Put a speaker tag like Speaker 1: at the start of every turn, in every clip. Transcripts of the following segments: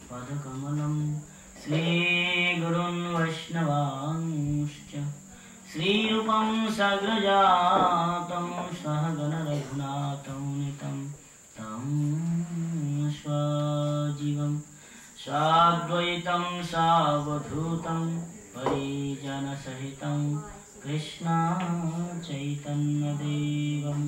Speaker 1: पदकमलं श्रीगुरुन् वैष्णवांश्च श्रीरूपं सग्रजातं सहगण रघुनाथं नितं तं स्वजीवं साद्वैतं सावधूतं परिजनसहितं कृष्ण चैतन्यदेवं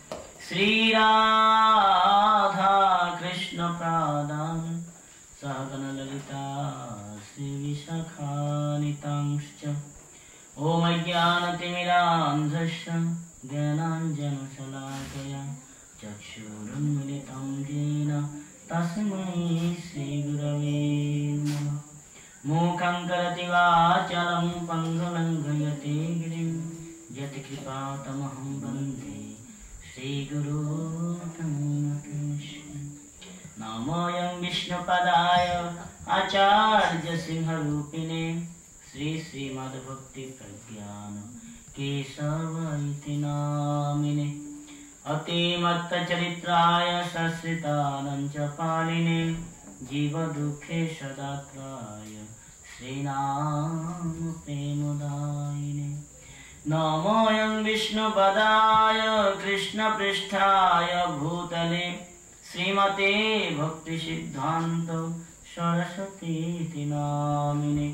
Speaker 1: श्रीराधा कृष्ण प्रादान् सहगण ललिता श्रीविशाखानितांश्च ॐ अज्ञानतिमिरान्धस्य ज्ञानाञ्जनशलाकया चक्षुरुन्मिलितं येन तस्मै श्रीगुरवे नमः। मूकं करोति वाचालं पङ्गुलङ्घयते गिरिं यत्कृपातमहं वन्दे श्रीगुरुतमोऽनतोऽस्मि। नमोऽयं विष्णुपदाय आचार्यसिंहरूपिणे श्री श्रीमद्भक्तिप्रज्ञान केशव इति नामिने अतिमत्तचरित्राय सश्रितानञ्च पालिने जीवदुःखे सदात्राय श्रीनाम प्रेमदायिने। नमोऽयं विष्णुपदाय कृष्णपृष्ठाय भूतले श्रीमते भक्तिसिद्धान्त सरस्वतीति नामिने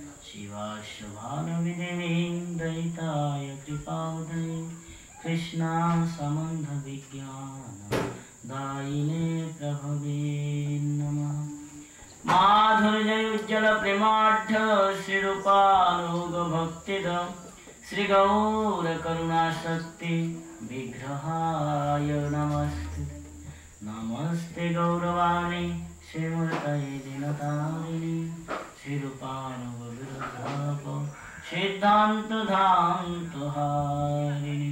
Speaker 1: शिवाशभानुविधिविन्दयिताय कृपावधये कृष्णा सम्बन्ध विज्ञान दायिने प्रभवे नमः। माधुर्योज्ज्वल प्रेमाढ्य श्रीरूपानुग भक्तिद श्री गौर करुणाशक्ति विग्रहाय नमस्ते। नमस्ते गौरवाणी श्रीमूर्तये दीनतारिणी श्रीरूपानुग सिद्धांत धान्तहारिणी।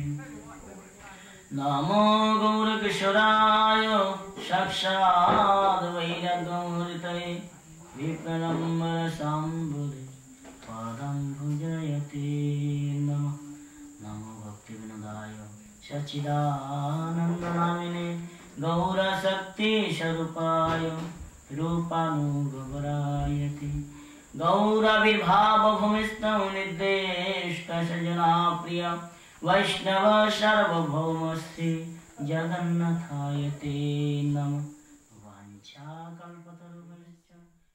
Speaker 1: नमो गौरकिशोराय साक्षात् वैराग्यमूर्तये विप्रणम्बर शाम्भुवे पादं भुजयते नमः। नमो भक्तिविनोदाय सच्चिदानन्दनामिने गौरशक्ति स्वरूपाय रूपानुगवरायते गौरविर्भावभूमिस्थं निर्देष्टसजनाप्रिय वैष्णव सार्वभौमस्ति जगन्नाथाय ते नमः। वाञ्छाकल्पतरुभ्यश्च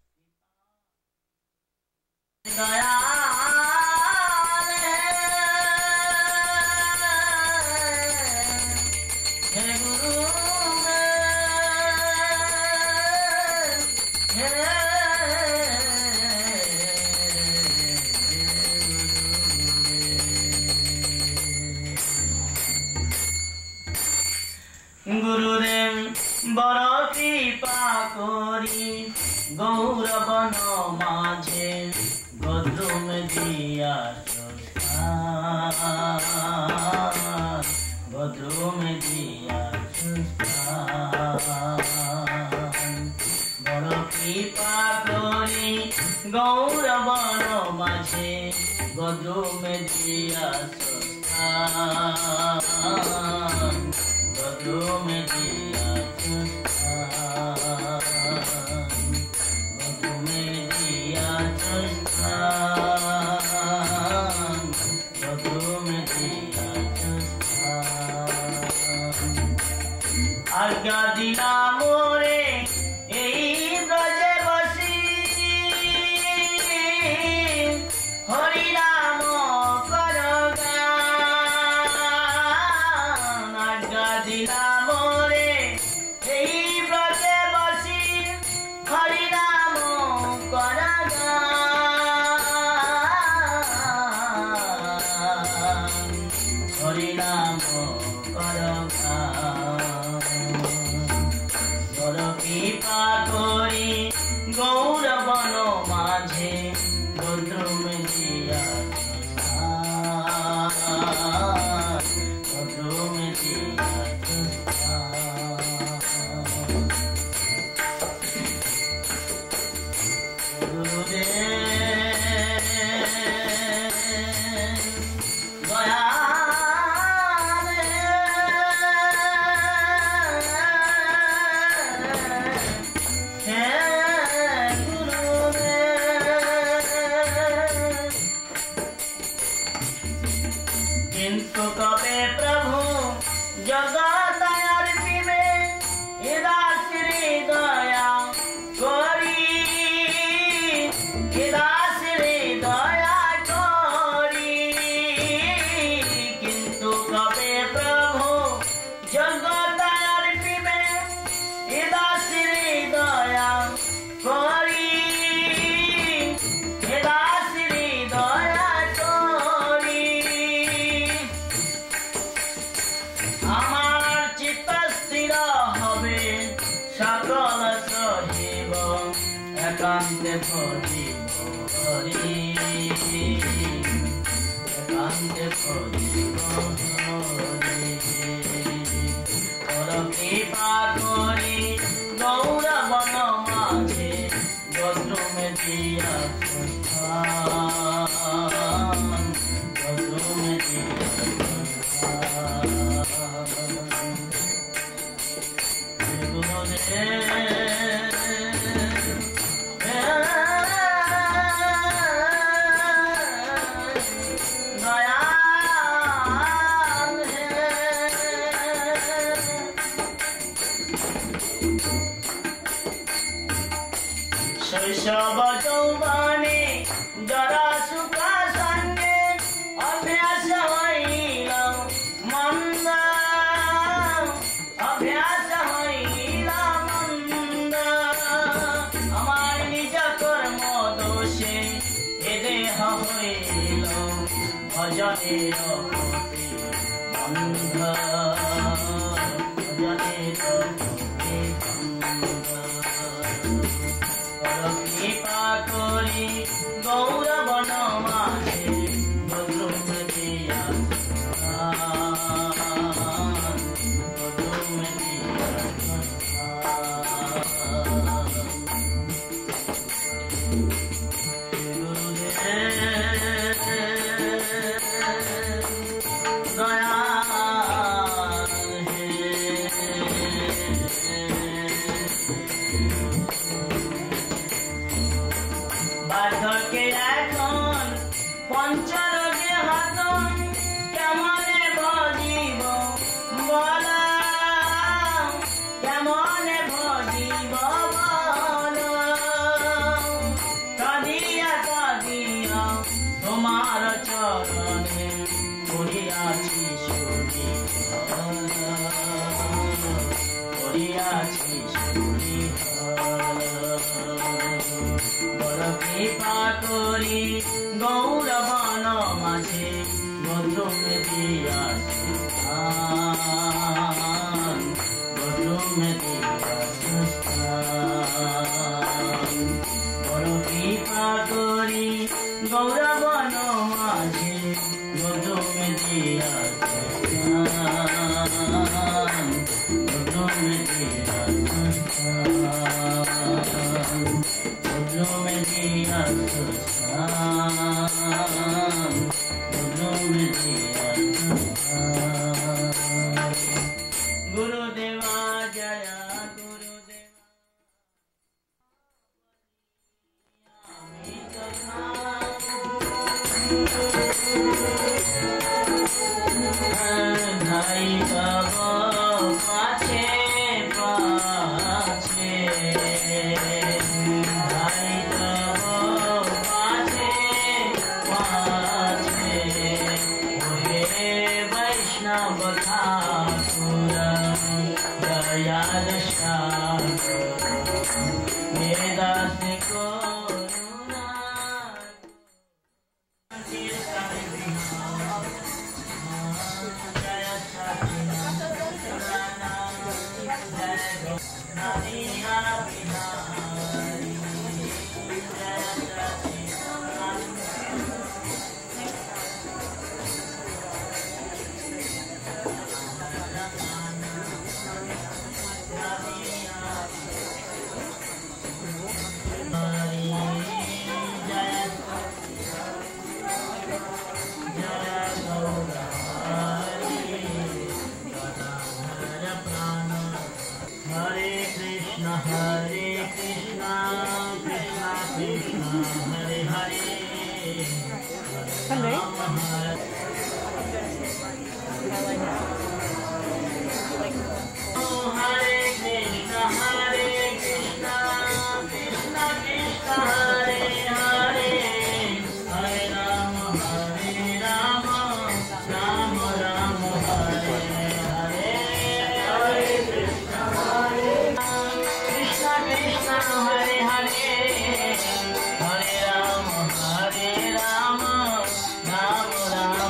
Speaker 1: हे गुरु गुरुदेव बड़ कृपा करी गौरवन माझे गद्रुम दिया गद्रुम दिया बड़ कृपा करी गौरवन माझे गद्रुम दिया गद्रुम दिया गद्रुम दिया गद्रुम दिया आज्ञा दिला मोरे एई ब्रजे बसी हरि नाम कर गान। आज्ञा दिला मोरे एई ब्रजे बसी একান্তে ভজিব হরি একান্তে ভজিব হরি কৃপা করি গৌরবন মাঝে গদ্রুমে দিয়া গদ্রুমে দিয়া শৈশব যৌবনে জরা সুখা সঙ্গে অভ্যাস হইল মন্দ অভ্যাস হইল মন্দ আমার নিজ কর্ম দোষে এ দেহ হইল ভজনের অন্ধ ভজনের কৃপা করি গৌরবন মাঝে গদ্রুম দিয়া গদ্রুম দিয়া বার্ধক্যে এখন পঞ্চরোগে হাতন কেমনে ভজিব বল কেমনে ভজিব বল কাঁদিয়া কাঁদিয়া তোমার চরণে করিয়াছি সুরি করিয়াছি সুরি কৃপা করি গৌরবন মাঝে গদ্রুম দিয়া গদ্রুম দিয়া বড় কৃপা করি গৌরবন মাঝে গদ্রুম দিয়া গদ্রুম দিয়া গদ্রুম দিয়া গুরুদেবা জয় গুরুদেবা ভাই বাবা পাছে পাছে ভাই বাবা পাছে পাছে ওহে বৈষ্ণব ঠাকুর দয়া দশা বেদাস করুণা Hare Krishna, Krishna Krishna, Hare Hare, Hare Rama, Hare Krishna, Hare Krishna, Krishna Krishna, Hare Hare, Hare Rama, Hare Rama, Rama Rama, Hare Hare, Hare Krishna, Hare Krishna, Hare Hare, Hare Rama, Hare Rama, Rama Rama.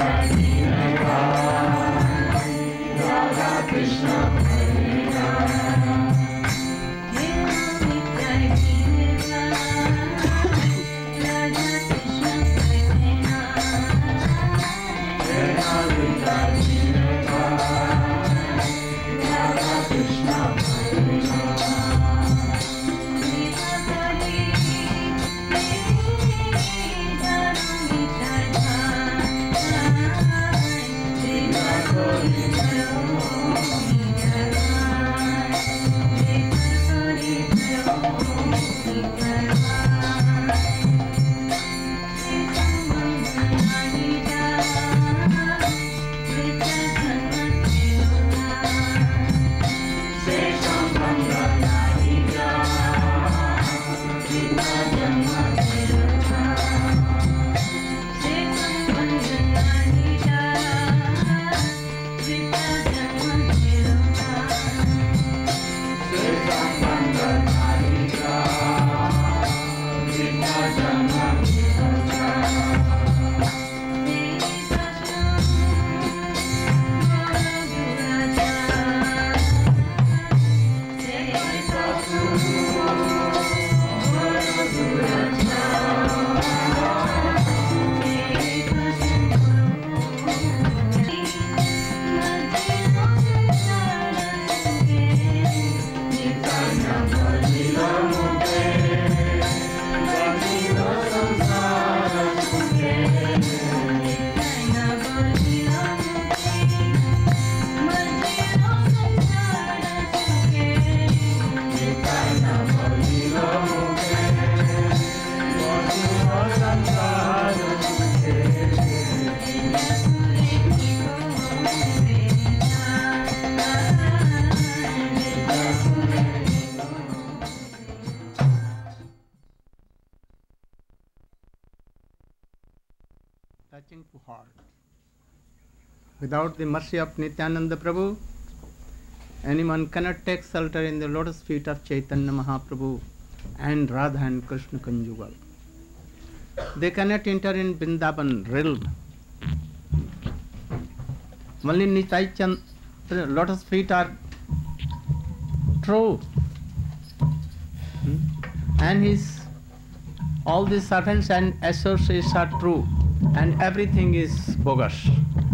Speaker 2: Touching to heart. Without the mercy of Nityananda Prabhu, anyone cannot take shelter in the lotus feet of Chaitanya Mahaprabhu and Radha and Krishna conjugal. They cannot enter in Vrindavan realm. Only Nitai Chand, lotus feet are true. And his all the servants and associates are true. And everything is bogus.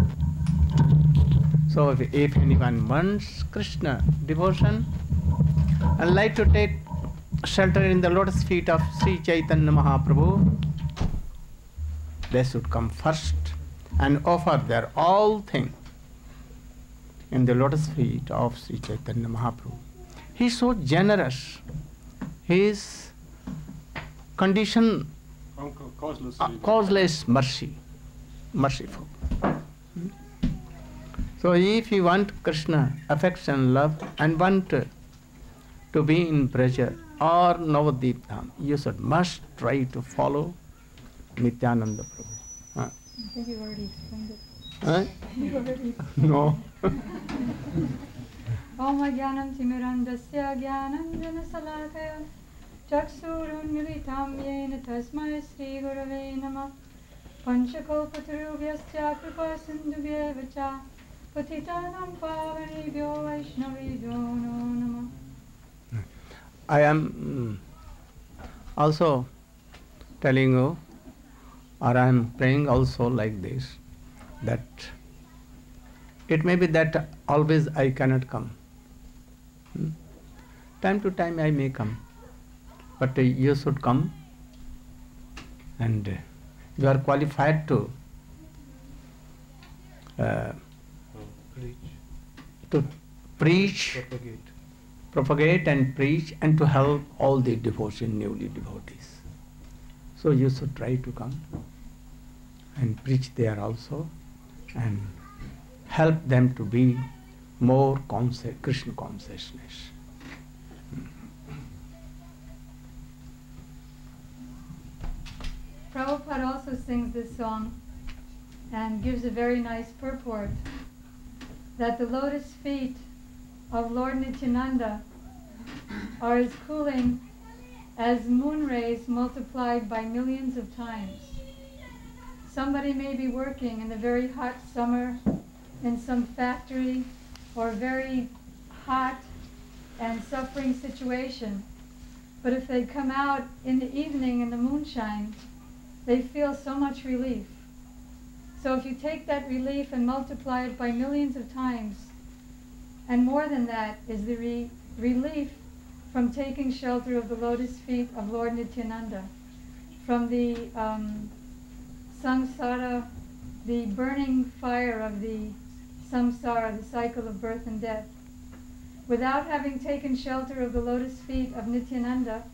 Speaker 2: So if anyone wants Krishna devotion and like to take shelter in the lotus feet of Sri Chaitanya Mahaprabhu, they should come first and offer their all thing in the lotus feet of Sri Chaitanya Mahaprabhu. He is so generous. His condition causeless mercy, merciful. So if you want Krishna affection, love, and want to be in Braja or Navadvip Dham, you must try to follow Nityananda Prabhu.
Speaker 3: I think you already explained it.
Speaker 2: Huh?
Speaker 3: You already.
Speaker 2: No.
Speaker 3: Om Jnanam Timirandasya Jnananjana Salakaya Chaksurunmilitam Yena Tasmai Sri Gurave Namah Panchakalpatarubhyasya Kripa Sindhubhyeva Cha Patitanam Pavanebhyo Vaishnavebhyo Namo Namah.
Speaker 2: I am also telling you, or I am praying also like this, that it may be that always I cannot come. Time to time I may come, but you should come, and you are qualified to preach, propagate and preach, and to help all the newly devotees. So you should try to come and preach there also, and help them to be more Krishna consciousness.
Speaker 3: Prabhupada also sings this song and gives a very nice purport that the lotus feet of Lord Nityananda are as cooling as moon rays multiplied by millions of times. somebody may be working in a very hot summer in some factory or very hot and suffering situation. But if they come out in the evening in the moonshine, they feel so much relief. So if you take that relief and multiply it by millions of times, and more than that is the relief from taking shelter of the lotus feet of Lord Nityananda, from the samsara, the burning fire of the samsara, the cycle of birth and death. Without having taken shelter of the lotus feet of Nityananda,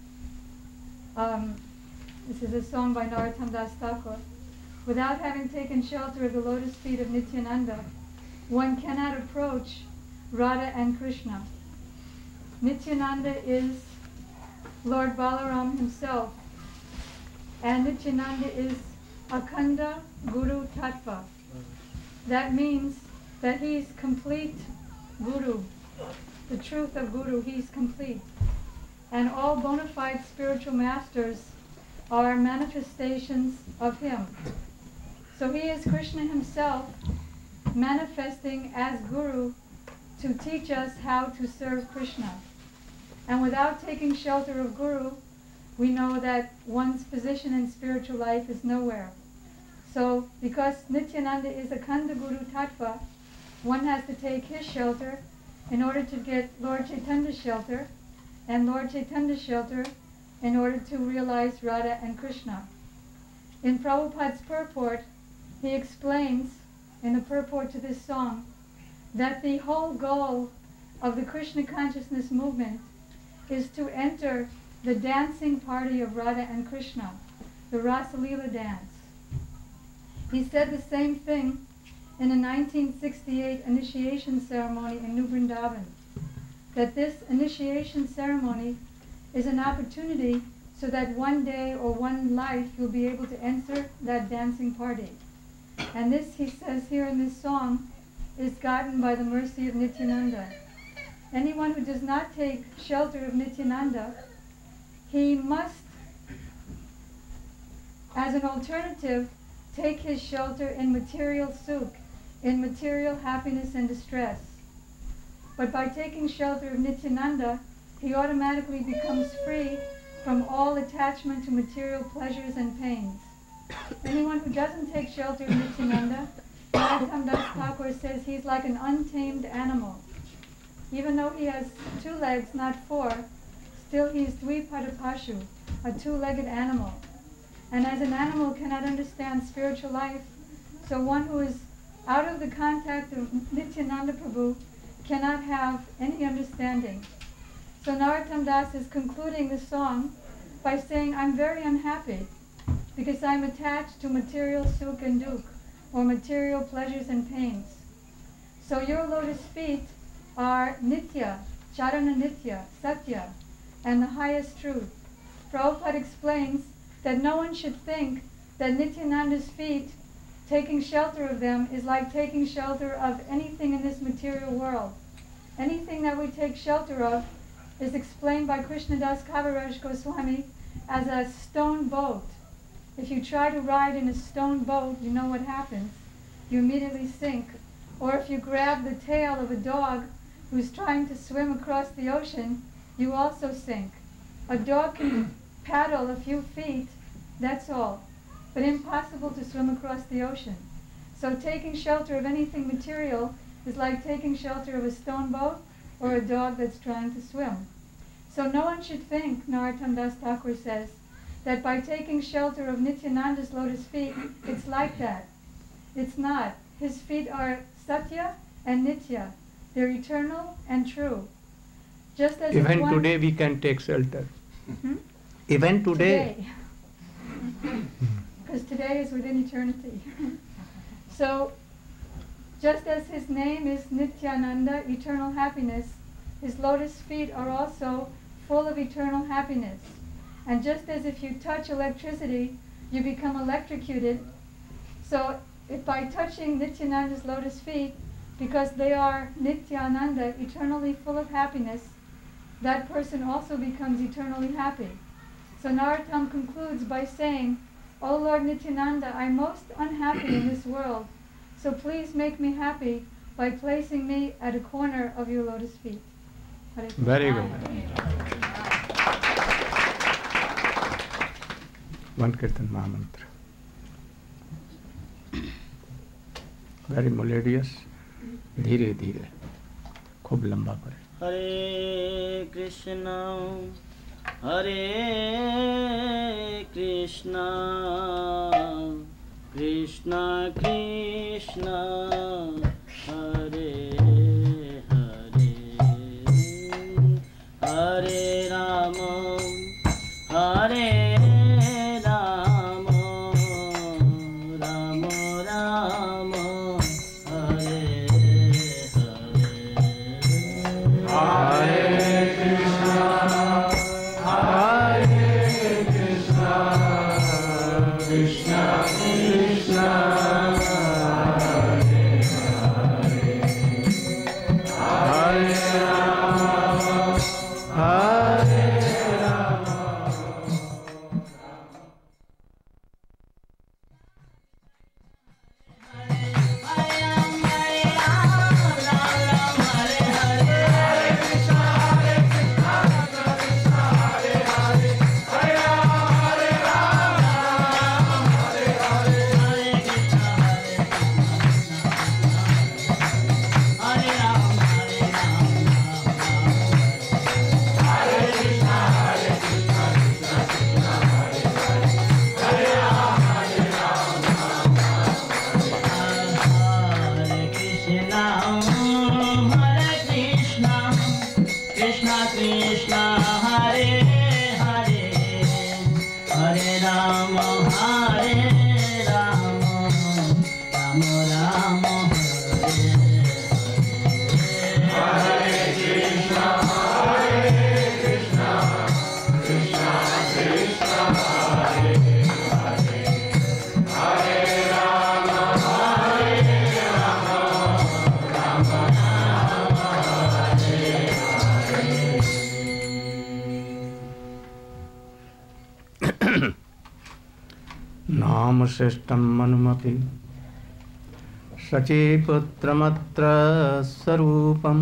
Speaker 3: this is a song by Narottam Das Thakur, without having taken shelter of the lotus feet of Nityananda, one cannot approach Radha and Krishna. Nityananda is Lord Balaram himself, and Nityananda is Akhanda Guru Tattva. That means that he's complete Guru, the truth of Guru, he's complete. And all bona fide spiritual masters are manifestations of him. So he is Krishna himself manifesting as Guru to teach us how to serve Krishna. And without taking shelter of Guru, we know that one's position in spiritual life is nowhere. So because Nityananda is Akhanda Guru Tattva, one has to take his shelter in order to get Lord Chaitanya's shelter, and Lord Chaitanya's shelter in order to realize Radha and Krishna. In Prabhupada's purport, he explains in the purport to this song that the whole goal of the Krishna consciousness movement is to enter the dancing party of Radha and Krishna, the Rasa Leela dance. He said the same thing in the 1968 initiation ceremony in New Vrindavan, that this initiation ceremony is an opportunity so that one day or one life you'll be able to enter that dancing party. And this, he says here in this song, is gotten by the mercy of Nityananda. Anyone who does not take shelter of Nityananda, he must, as an alternative, take his shelter in material sukh, in material happiness and distress. But by taking shelter of Nityananda, he automatically becomes free from all attachment to material pleasures and pains. Anyone who doesn't take shelter of Nityananda, Narottam Das Thakur says he's like an untamed animal. Even though he has 2 legs, not 4, still he's Dvipada Pashu, a 2-legged animal. And as an animal cannot understand spiritual life, so one who is out of the contact of Nityananda Prabhu cannot have any understanding. So Narottam Das is concluding the song by saying, I'm very unhappy because I'm attached to material sukh and dukh, or material pleasures and pains. So your lotus feet are nitya, charana nitya, satya, and the highest truth. Prabhupada explains that no one should think that Nityananda's feet, taking shelter of them, is like taking shelter of anything in this material world. Anything that we take shelter of is explained by Krishnadas Kaviraj Goswami as a stone boat. If you try to ride in a stone boat, you know what happens. You immediately sink. Or if you grab the tail of a dog who's trying to swim across the ocean, you also sink. A dog can paddle a few feet, that's all, but impossible to swim across the ocean. So taking shelter of anything material is like taking shelter of a stone boat or a dog that's trying to swim. So no one should think, Narottam Das Thakur says, that by taking shelter of Nityananda's lotus feet, it's like that. It's not. His feet are Satya and Nitya. They're eternal and true. Just as
Speaker 2: even today we can take shelter. Even today.
Speaker 3: Because today is within eternity. So, just as his name is Nityananda, eternal happiness, his lotus feet are also full of eternal happiness. And just as if you touch electricity, you become electrocuted, so if by touching Nityananda's lotus feet, because they are Nityananda, eternally full of happiness, that person also becomes eternally happy. So Narottam concludes by saying O Lord Nityananda, I'm most unhappy in this world, so please make me happy by placing me at a corner of your lotus feet. Hare Krishna.
Speaker 2: Very good. One Kirtan Mahamantra. Very melodious. धीरे धीरे खूब लंबा पड़े.
Speaker 1: हरे कृष्णा कृष्णा कृष्णा हरे हरे हरे राम राम राम हरे
Speaker 2: नाम श्रेष्ठं मनुमपि सचीपुत्रमत्र स्वरूपं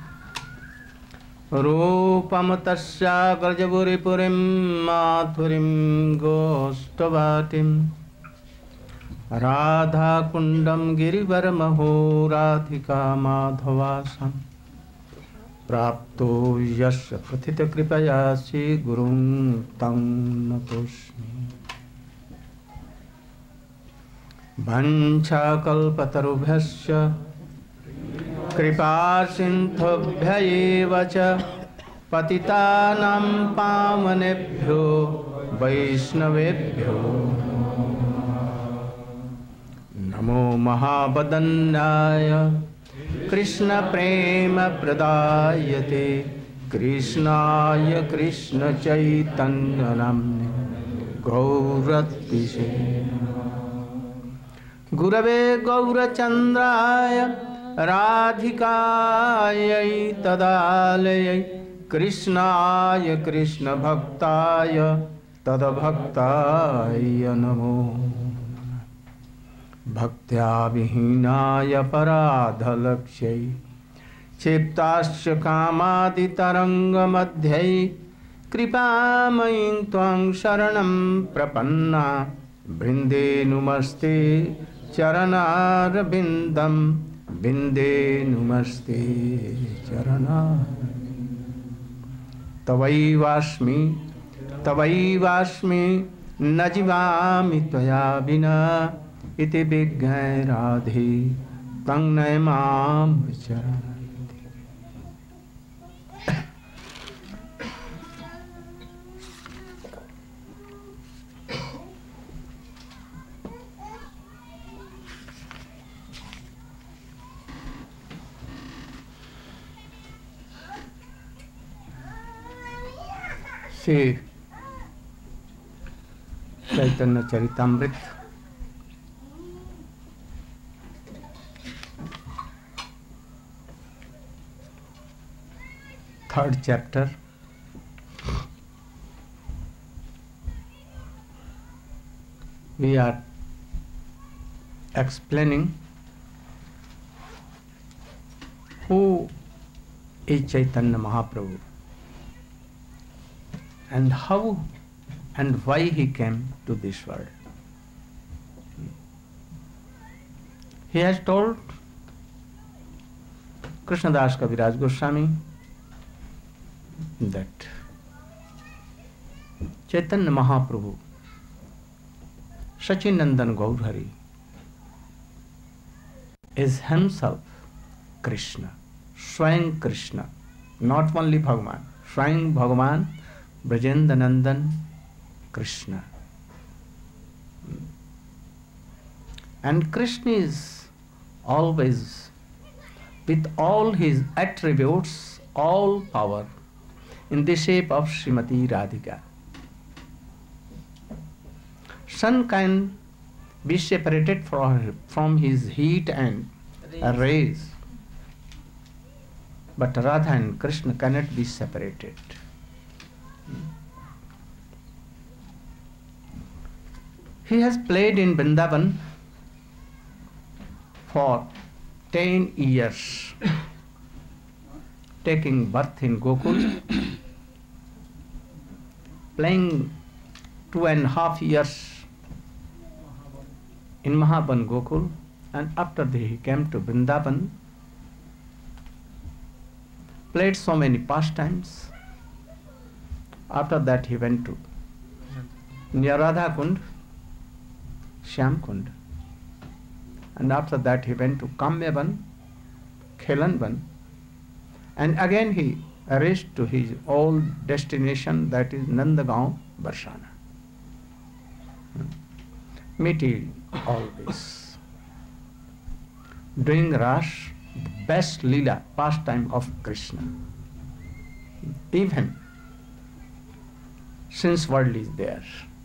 Speaker 2: रूपं तस्या गर्जपुरीपुरीं माथुरीं गोष्ठवाटिं राधाकुण्डं गिरिवरमहो राधिका माधवासं प्राप्तो यस्य प्रथितकृपया श्रीगुरुं तं नतोऽस्मि। वंशाकल्पतरुभ्यश्च कृपासिन्धुभ्य एव च पतितानां पावनेभ्यो वैष्णवेभ्यो नमो महावदन्याय कृष्णप्रेमप्रदायते कृष्णाय कृष्णचैतन्यनाम्ने गौरत्विषे गुरवे गौरचन्द्राय राधिकायै तदालयै कृष्णाय कृष्णभक्ताय तद्भक्ताय नमो भक्त्या विहीनाय पराधलक्ष्यै क्षिप्ताश्च कामादितरङ्गमध्यै कृपामयीं त्वां शरणं प्रपन्ना वृन्दे नुमस्ते चरणारविन्दं विन्दे नुमस्ते तवैवास्मि न जीवामि त्वया विना इति विज्ञाय राधे तं नयमां चरणं। Shri Chaitanya Charitamrita third chapter we are explaining who is Chaitanya Mahaprabhu and how and why he came to this world. He has told Krishnadas Kaviraj Goswami that Chaitanya Mahaprabhu, Sachinandan Gaurhari, is himself Krishna, Swayam Krishna, not only Bhagavan, Swayam Bhagavan, Brajendanandan Krishna. And Krishna is always, with all his attributes, all power, in the shape of Srimati Radhika. Sun can be separated from his heat and rays, but Radha and Krishna cannot be separated. He has played in Vrindavan for 10 years, taking birth in Gokul, playing 2.5 years in Mahaban Gokul, and after that he came to Vrindavan, played so many pastimes. After that he went to near Radha Kund, Shyam Kund, and after that he went to Kamyavan, Khelanvan, and again he reached to his old destination, that is Nandagaon, Barsana. Meeting always, doing Ras, the best Leela, pastime of Krishna, even since world is there.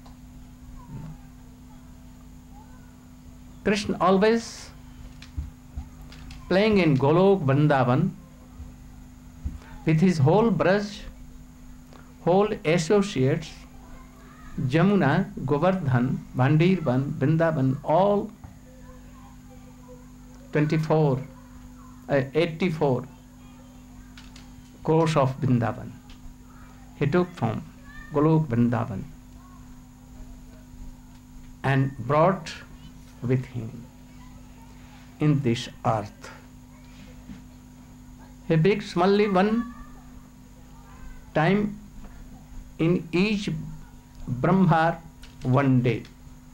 Speaker 2: Krishna always playing in Golok Vrindavan with his whole Braj, whole associates, Jamuna, Govardhan, Bhandirban, Vrindavan, all 84 crores of Vrindavan he took from Golok Vrindavan and brought with him in this earth. He begs only one time in each Brahmar one day.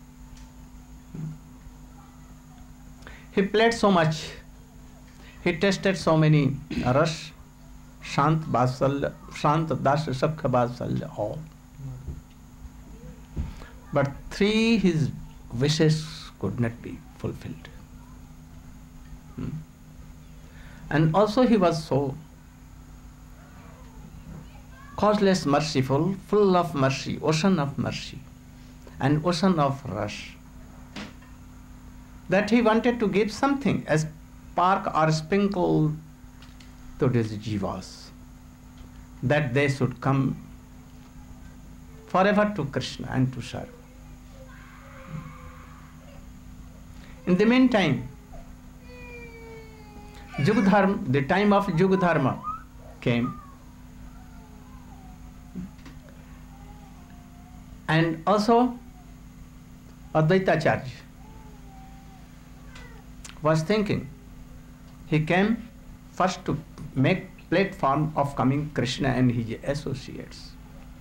Speaker 2: He played so much, he tasted so many ras, Shant Vasalya, Shant Dasya, Sakha Vasalya, all. But 3 his wishes could not be fulfilled. And also he was so causeless merciful, full of mercy, ocean of mercy, and ocean of rush, that he wanted to give something as spark or sprinkle to these jivas, that they should come forever to Krishna and to serve. In the meantime, Yugadharma, the time of Yugadharma came, and also Advaitacharya was thinking. He came first to make platform of coming Krishna and his associates.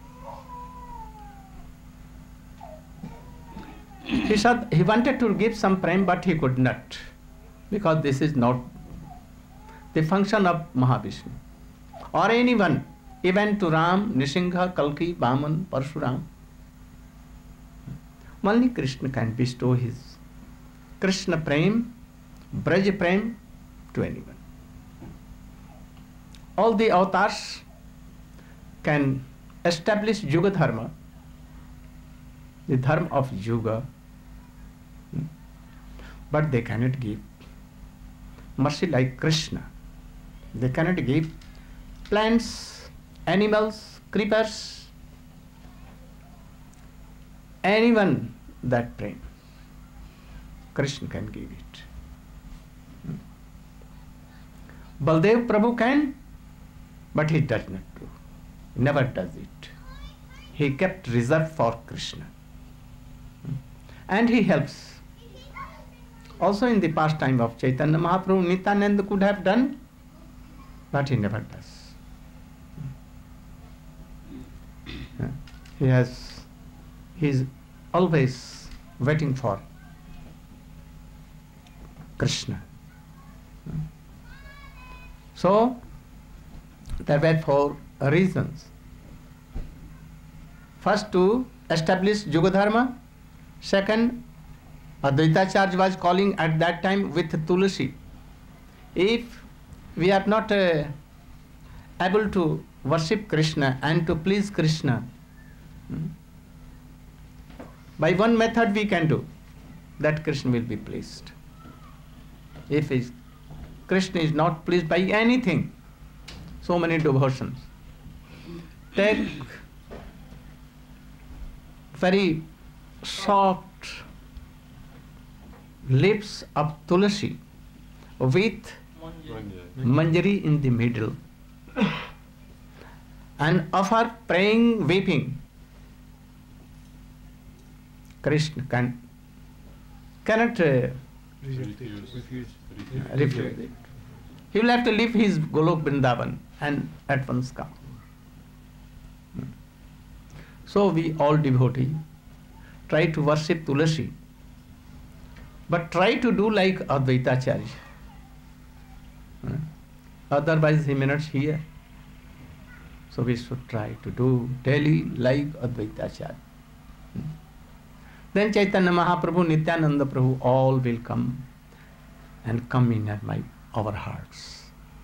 Speaker 2: He said he wanted to give some prem, but he could not, because this is not the function of Mahavishnu or anyone, even to Ram, Nisingha, Kalki, Vaman, Parshuram. Only Krishna can bestow his Krishna prem, Braj prem to anyone. All the avatars can establish Yuga Dharma, the dharma of Yuga, but they cannot give mercy like Krishna. They cannot give plants, animals, creepers, anyone that prem. Krishna can give it. Baldev Prabhu can, but he does not do. He never does it. He kept reserved for Krishna. And he helps. Also in the pastime of Chaitanya Mahaprabhu, Nityananda could have done, but he never does. He is always waiting for Krishna. So, there were 4 reasons. First, to establish Yugadharma. Second, Advaitacharya was calling at that time with Tulasi. If we are not able to worship Krishna and to please Krishna, by one method we can do, that Krishna will be pleased. If Krishna is not pleased by anything, so many devotions. Take very soft lips of Tulasi with manjari in the middle and offer praying, weeping. Krishna cannot refuse it. He will have to leave his Golok Vrindavan and at once come. So we all devotees try to worship Tulasi, but try to do like Advaitacharya. Otherwise he may not hear. So we should try to do daily like Advaitacharya. Then Chaitanya Mahaprabhu, Nityananda Prabhu, all will come and come in our hearts.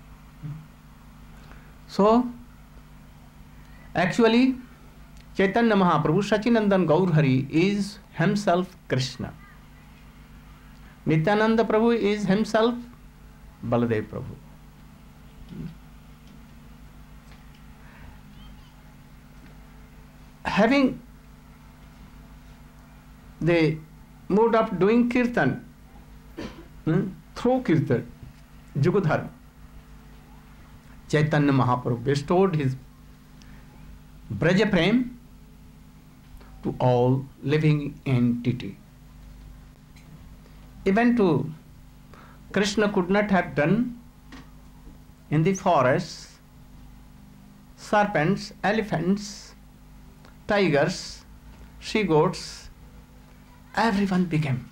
Speaker 2: So, actually, Chaitanya Mahaprabhu, Sachinandan Gaurhari is himself Krishna. Nityananda Prabhu is himself Baladev Prabhu. Having the mode of doing kirtan, through kirtan, Yugadharma, Chaitanya Mahaprabhu bestowed his Braja Prem to all living entity. Even to Krishna could not have done in the forests, serpents, elephants, tigers, she-goats, everyone became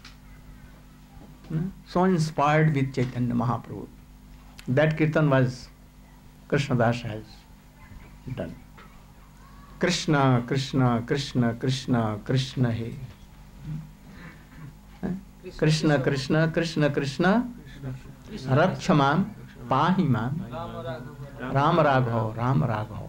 Speaker 2: so inspired with Chaitanya Mahaprabhu. That kirtan was Krishnadas has done. Krishna, Krishna, Krishna, Krishna, Krishna He. Krishna, Krishna, Krishna, Krishna, Rakshamam, Pahimam, Ram Raghav, Ram Raghav.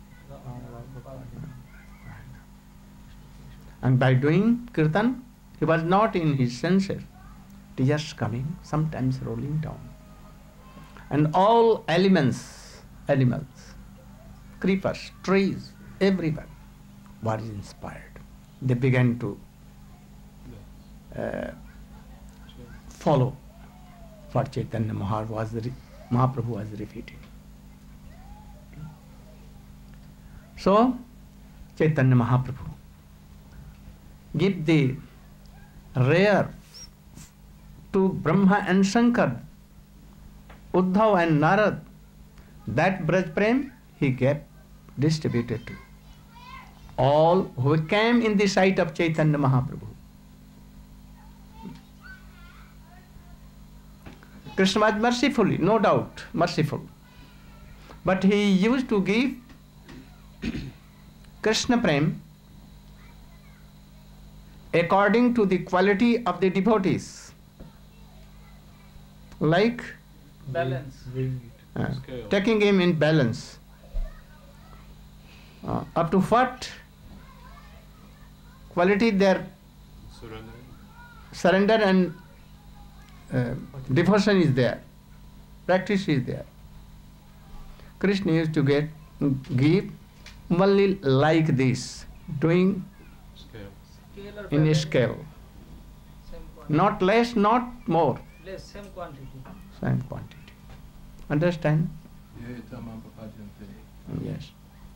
Speaker 2: And by doing kirtan, he was not in his senses. Tears coming, sometimes rolling down. And all elements, animals, creepers, trees, everyone was inspired. They began to follow what Chaitanya Mahaprabhu was repeating. So, Chaitanya Mahaprabhu give the rare to Brahma and Shankar, Uddhav and Narad, that Braj Prem he gave, distributed to all who came in the sight of Chaitanya Mahaprabhu. Krishna was mercifully, no doubt, merciful. But he used to give Krishna Prem according to the quality of the devotees. Like
Speaker 1: balance.
Speaker 2: Taking him in balance. Up to what quality their surrender and devotion is there, practice is there. Krishna used to give only like this, doing in a scale. Not less, not more.
Speaker 1: Less, same quantity.
Speaker 2: Same quantity. Understand? Yes.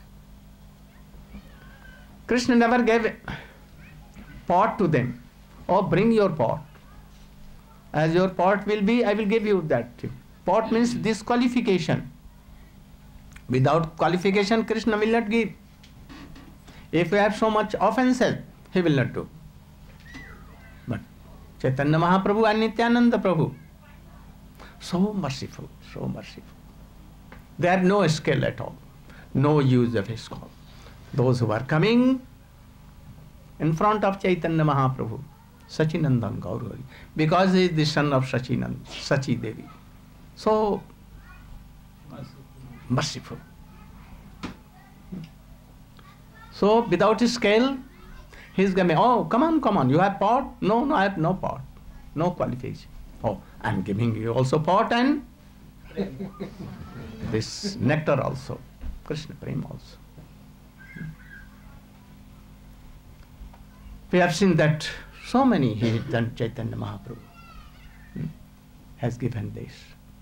Speaker 2: Krishna never gave pot to them. Oh, bring your pot. As your pot will be, I will give you that too. Pot means disqualification. Without qualification, Krishna will not give. If we have so much offenses, he will not do. But Chaitanya Mahaprabhu and Nityananda Prabhu, so merciful, so merciful. They have no scale at all, no use of scale. Those who are coming in front of Chaitanya Mahaprabhu, Sachinandan Gaurari, because he is the son of Sachi Devi. So merciful. So without scale, he is coming, oh, come on, you have pot? No, I have no pot, no qualification. Oh, I am giving you also pot and this nectar also, Krishna Prem also. We have seen that so many he has done. Chaitanya Mahaprabhu has given this.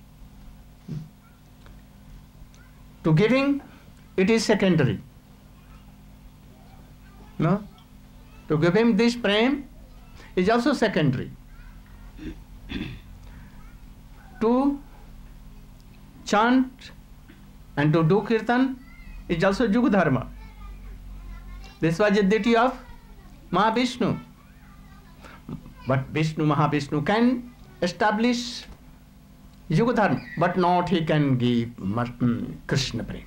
Speaker 2: To giving, it is secondary. No? To give him this prem is also secondary. To chant and to do kirtan is also Yuga Dharma. This was the duty of Mahavishnu. But Mahavishnu can establish Yuga Dharma, but not he can give Krishna Prem.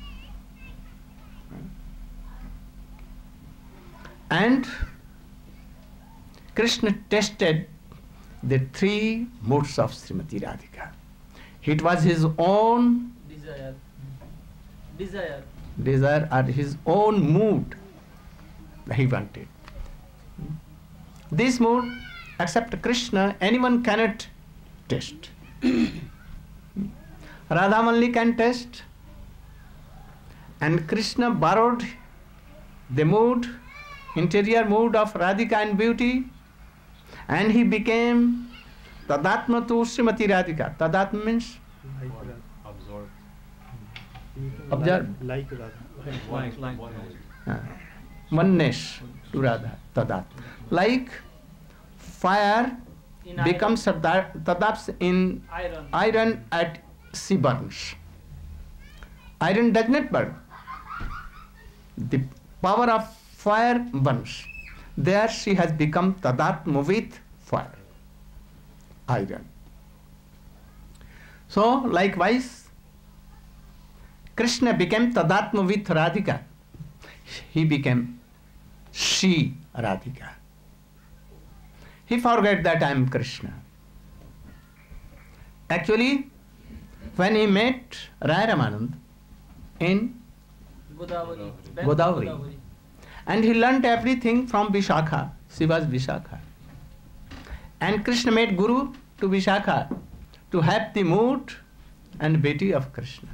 Speaker 2: And Krishna tested the three moods of Srimati Radhika. It was his own desire or his own mood he wanted. This mood, except Krishna, anyone cannot test. Radha only can test, and Krishna borrowed the mood, interior mood of Radhika and beauty, and he became Tadatma to Srimati Radhika. Tadatma means observe.
Speaker 4: Like Radha.
Speaker 2: Oneness to Radha, Tadatma. Like fire becomes Tadaps in iron at sea burns. Iron does not burn. The power of fire burns. There she has become Tadatma with fire, iron. So likewise, Krishna became Tadatma with Radhika. He became she Radhika. He forgot that I am Krishna. Actually, when he met Rai Ramanand in Godavari, and he learnt everything from Vishakha, she was Vishakha. And Krishna made Guru to Vishakha to have the mood and beauty of Krishna.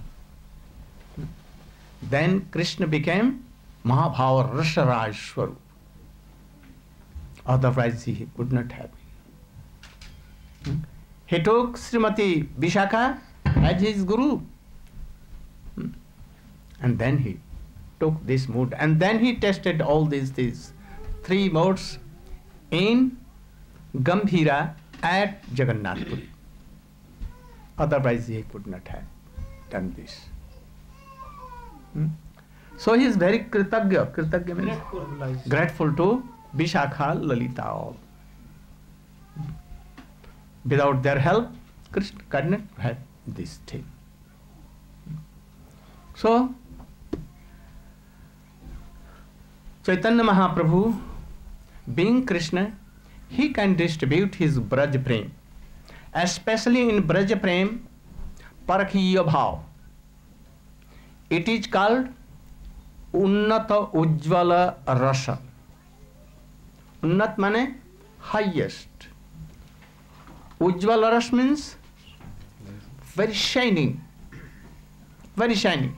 Speaker 2: Then Krishna became Mahabhava Rasaraj Swarup. Otherwise he could not have been. He took Srimati Vishakha as his Guru. And then he took this mood. And then he tested all these three modes in Gambhira at Jagannath Puri. Otherwise he could not have done this. So he is very Kritagya. Kritagya means grateful to Vishakha, Lalita, all. Without their help, Krishna could not have this thing. So, Chaitanya Mahaprabhu, being Krishna, he can distribute his Braj Prem. Especially in Braj Prem, Parakhiya Bhav. It is called Unnata Ujjvala Rasa. Unnat mane highest. Ujjvala Rasa means very shining. Very shining.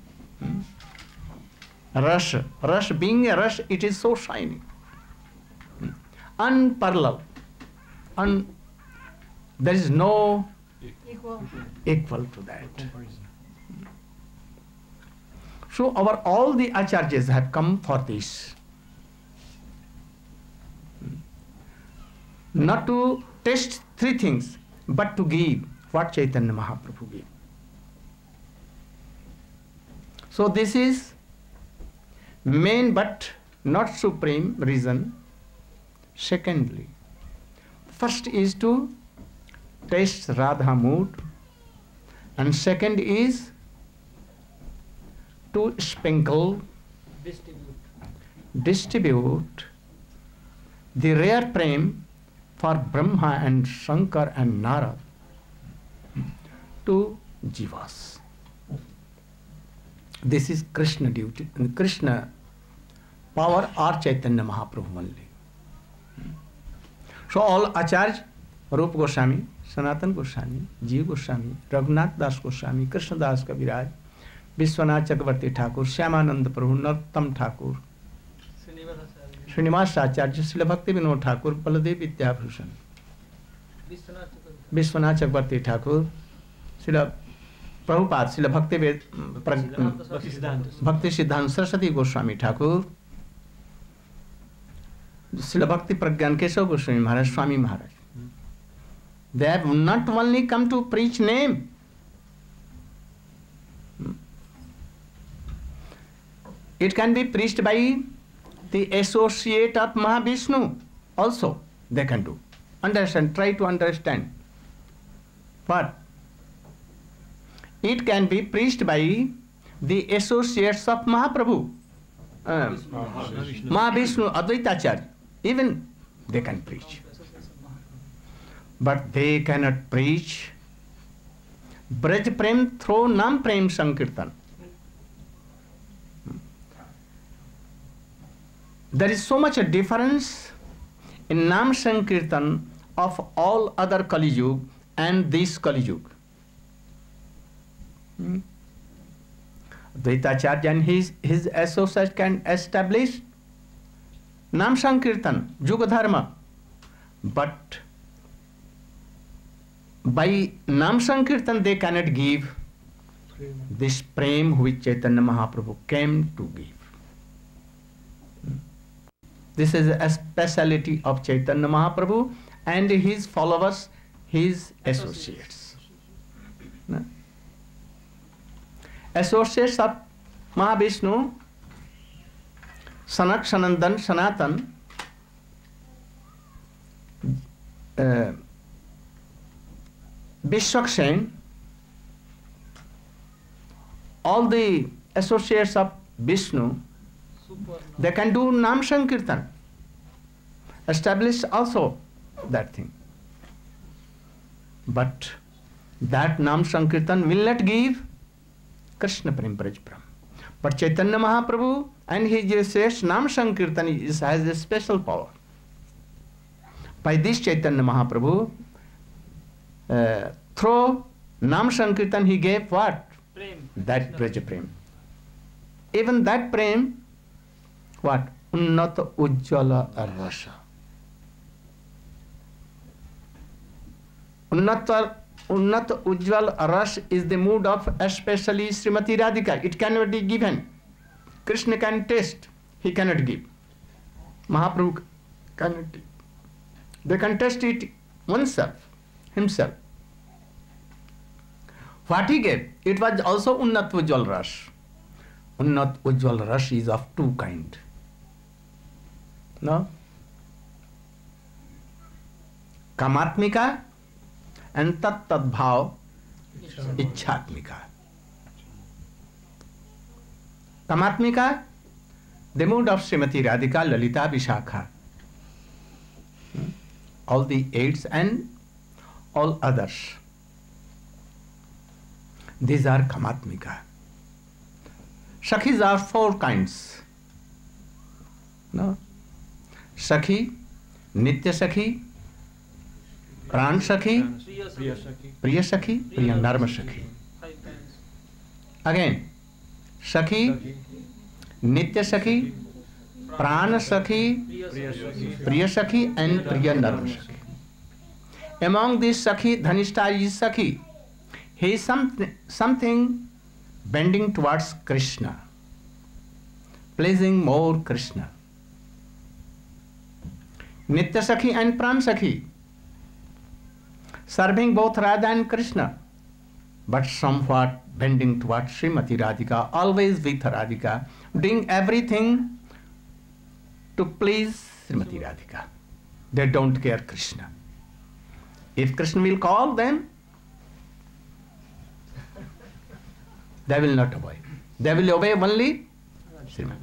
Speaker 2: Rasa. Rasa being a rasa, it is so shining. Unparalleled. there is no
Speaker 3: Equal.
Speaker 2: equal to that. So all the acharyas have come for this. Not to test three things, but to give what Chaitanya Mahaprabhu gave. So this is main but not supreme reason. Secondly, first is to taste Radha mood, and second is to sprinkle, distribute the rare prem for Brahma and Shankar and Narad to jivas. This is Krishna duty, Krishna power or Chaitanya Mahaprabhu only. So all acharyas, Rupa Goswami, Sanatana Goswami, Jiva Goswami, Raghunath Das Goswami, Krishna Das Kaviraj, Vishwanath Chakravarti Thakur, Shyamananda Prabhu, Narottam Thakur, Srinivas Acharya, Srila Bhakti Vinod Thakur, Baladev Vidyabhushan, Vishwanath Chakravarti Thakur, Srila Prabhupada, Srila Bhakti Siddhanta Saraswati Goswami Thakur, Srila Bhakti Pragyan Keshav Goswami Maharaj, Swami Maharaj. They have not only come to preach name. It can be preached by the associate of Mahavishnu also. They can do. Understand, try to understand. What? It can be preached by the associates of Mahaprabhu. Mahavishnu, Advaitacharya. Even they can preach. But they cannot preach Braj Prem through Nam Prem Sankirtan. There is so much a difference in Nam Sankirtan of all other Kali Yuga and this Kali Yuga. Advaitacharya and his associates can establish Nam Sankirtan, Yuga Dharma, but by Nam Sankirtan they cannot give this prem which Chaitanya Mahaprabhu came to give. This is a speciality of Chaitanya Mahaprabhu and his followers, his associates. Associates of Mahavishnu, Sanak, Sanandan, Sanatan, Vishwakshen, all the associates of Vishnu, they can do Nam Sankirtan, establish also that thing. But that Nam Sankirtan will not give Krishna Prem Braj Prem. But Chaitanya Mahaprabhu and his associates, Nam Sankirtan has a special power. By this Chaitanya Mahaprabhu, through Nam Sankirtan he gave what?
Speaker 1: Prem.
Speaker 2: That Braj Prem. Even that Prem, what? Unnata Ujjvala Rasa. Unnata Ujjval Ras is the mood of especially Srimati Radhika. It cannot be given. Krishna can taste, he cannot give. Mahaprabhu cannot give. They can taste it oneself, himself. What he gave, it was also Unnat Ujjval Ras. Unnat Ujjval Ras is of two kinds. No? Kamatmika and Tat Bhav Ichhatmika. Kamatmika, the mood of Srimati Radhika, Lalita, Vishakha. All the eights and all others. These are Kamatmika. Sakhis are four kinds. No? Sakhi, Nitya Sakhi, Pran Sakhi, Priya Sakhi, Priyandarma Sakhi. Again, Sakhi, Nitya Sakhi, Pran Sakhi, Priya Sakhi and Priyandarma Sakhi. Among these Sakhi, Dhanishta is Sakhi. He is something bending towards Krishna, pleasing more Krishna. Nitya Sakhi and Pran Sakhi, serving both Radha and Krishna, but somewhat bending towards Srimati Radhika, always with Radhika, doing everything to please Srimati Radhika. They don't care Krishna. If Krishna will call them, they will not obey. They will obey only Srimati.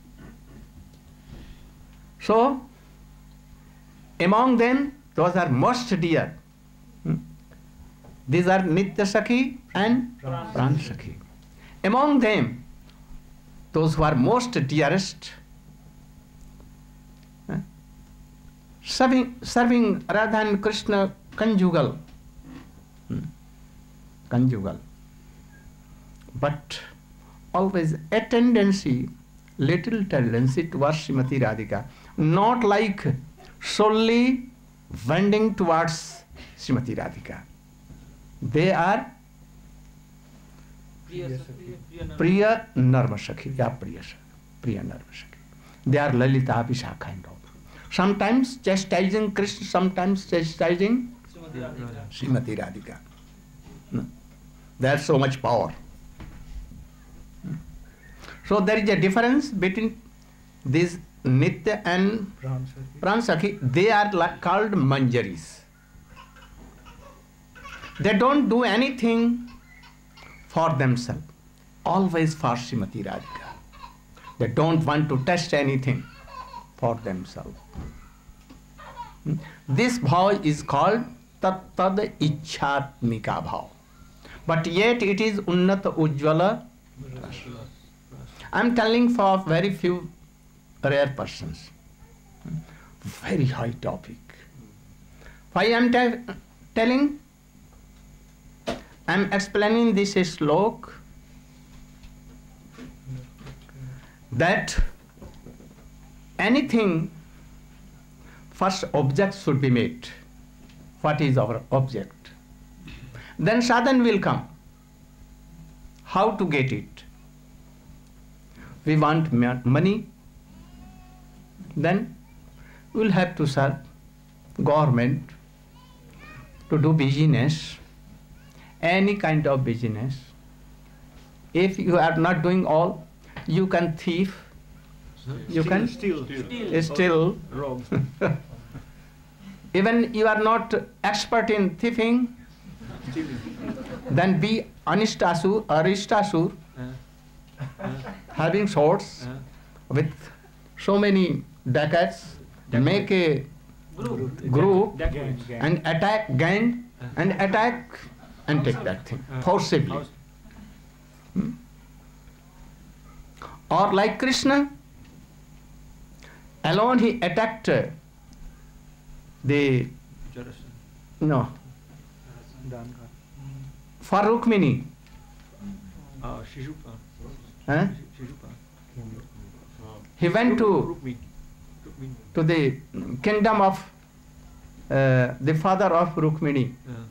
Speaker 2: So, among them, those are most dear. These are Nitya Sakhi and Pran Sakhi. Among them, those who are most dearest, serving Radha and Krishna conjugal. Conjugal. But always a tendency, little tendency towards Srimati Radhika. Not like solely wending towards Srimati Radhika. They are Priya Narma Sakhi. Yeah, Priya Narma Sakhi. They are Lalita Vishakha and all. Sometimes chastising Krishna, sometimes chastising Srimati Radhika. No. There's so much power. So there is a difference between these Nitya and Pran Sakhi. They are called Manjaris. They don't do anything for themselves, always for Srimati Radhika. They don't want to test anything for themselves. This bhav is called Tad Ichatmika bhav. But yet it is Unnata Ujjvala. I am telling for very few rare persons. Very high topic. Why I am telling? I am explaining this slok that anything, first object should be made. What is our object? Then sadhana will come. How to get it? We want money, then we will have to serve government, to do business, any kind of business. If you are not doing all, you can thief, you can steal. Even you are not expert in thieving, then be Anistasur, Aristasur, having swords with so many dacoits, make a group and attack gang and attack and take that thing forcibly. Or like Krishna, alone he attacked the for Rukmini. He went to the kingdom of the father of Rukmini,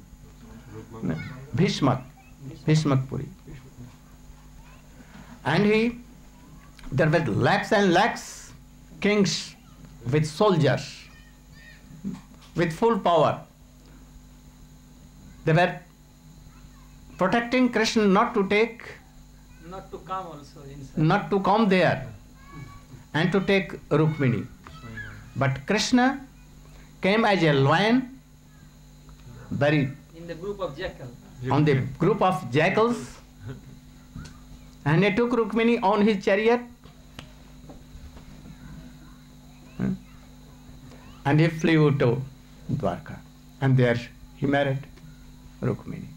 Speaker 2: Bhishmak Puri. And there were lakhs and lakhs kings with soldiers, with full power. They were protecting Krishna not to come also inside. Not to come there and to take Rukmini. But Krishna came as a lion, very
Speaker 1: in the group of jackals.
Speaker 2: On the group of jackals, and he took Rukmini on his chariot and he flew to Dwarka, and there he married Rukmini.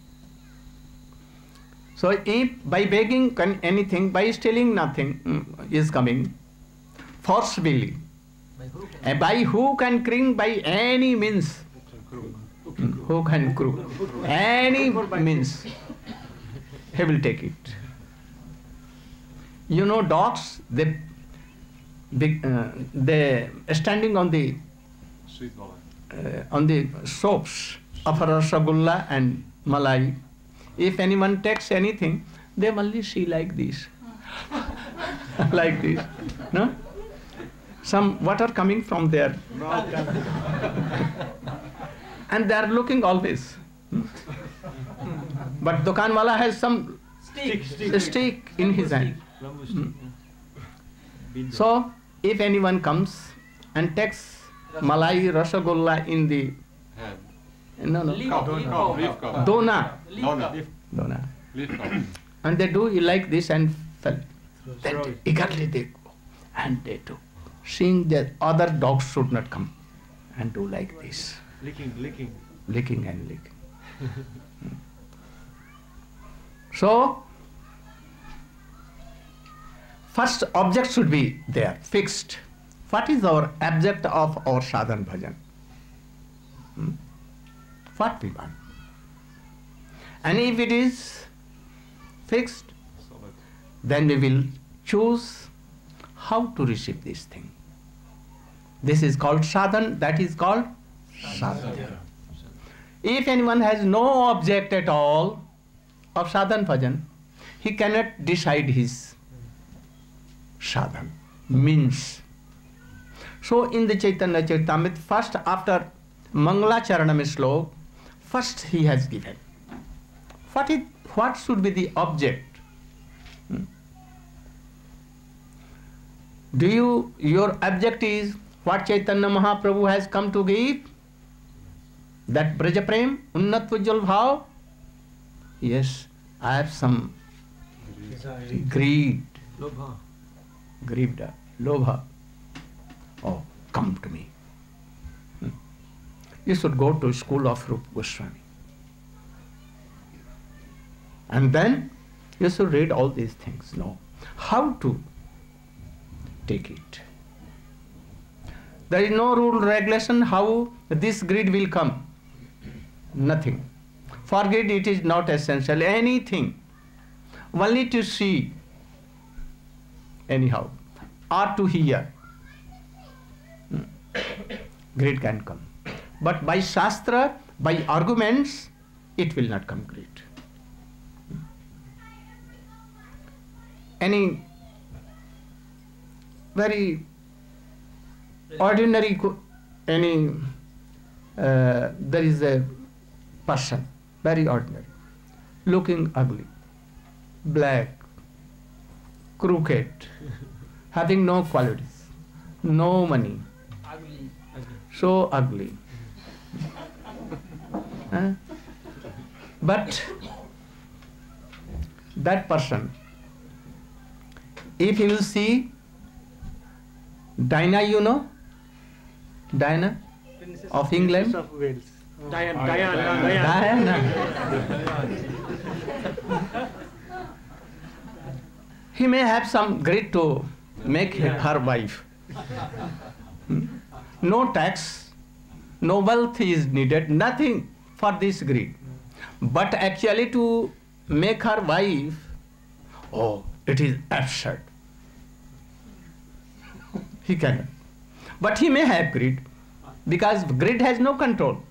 Speaker 2: So if by begging anything, by stealing nothing is coming forcibly, and by hook and crook, by any means, hook and crook, any means, he will take it. You know, dogs, they standing on the soaps, of Rasagulla and Malai. If anyone takes anything, they only see like this. Like this. No? Some water coming from there. And they are looking always. But Dukanwala has some stick in his hand. So, if anyone comes and takes Malai Rasagulla in the Dona. And they do like this and fell. Then eagerly they go and they do. Seeing that other dogs should not come and do like this. Licking and licking. So, first object should be there, fixed. What is our object of our sadhan bhajan? What we want? And if it is fixed, then we will choose how to receive this thing. This is called sadhan, that is called sadhana. If anyone has no object at all of sadhan bhajan, he cannot decide his sadhan, means. So in the Chaitanya Charitamrita, first after Mangala Charanam Slok, first he has given. What should be the object? Your object is what Chaitanya Mahaprabhu has come to give? That Braja Prem, Unnat Ujjwal Bhav? Yes, I have some greed. Lobha. Oh, come to me. You should go to school of Rupa Goswami. And then you should read all these things. No. How to take it? There is no rule, regulation how this greed will come. Nothing. For greed it is not essential. Anything. Only to see. Anyhow. Or to hear. Greed can come. But by Shastra, by arguments, it will not come greed. Any very ordinary, there is a person, very ordinary, looking ugly, black, crooked, having no qualities, no money, so ugly. But that person, if he will see Diana, you know? Diana of England?
Speaker 4: Of Wales.
Speaker 2: Diana. He may have some greed to make her wife. No tax, no wealth is needed, nothing for this greed. But actually to make her wife, oh, it is absurd. He cannot. But he may have greed, because greed has no control.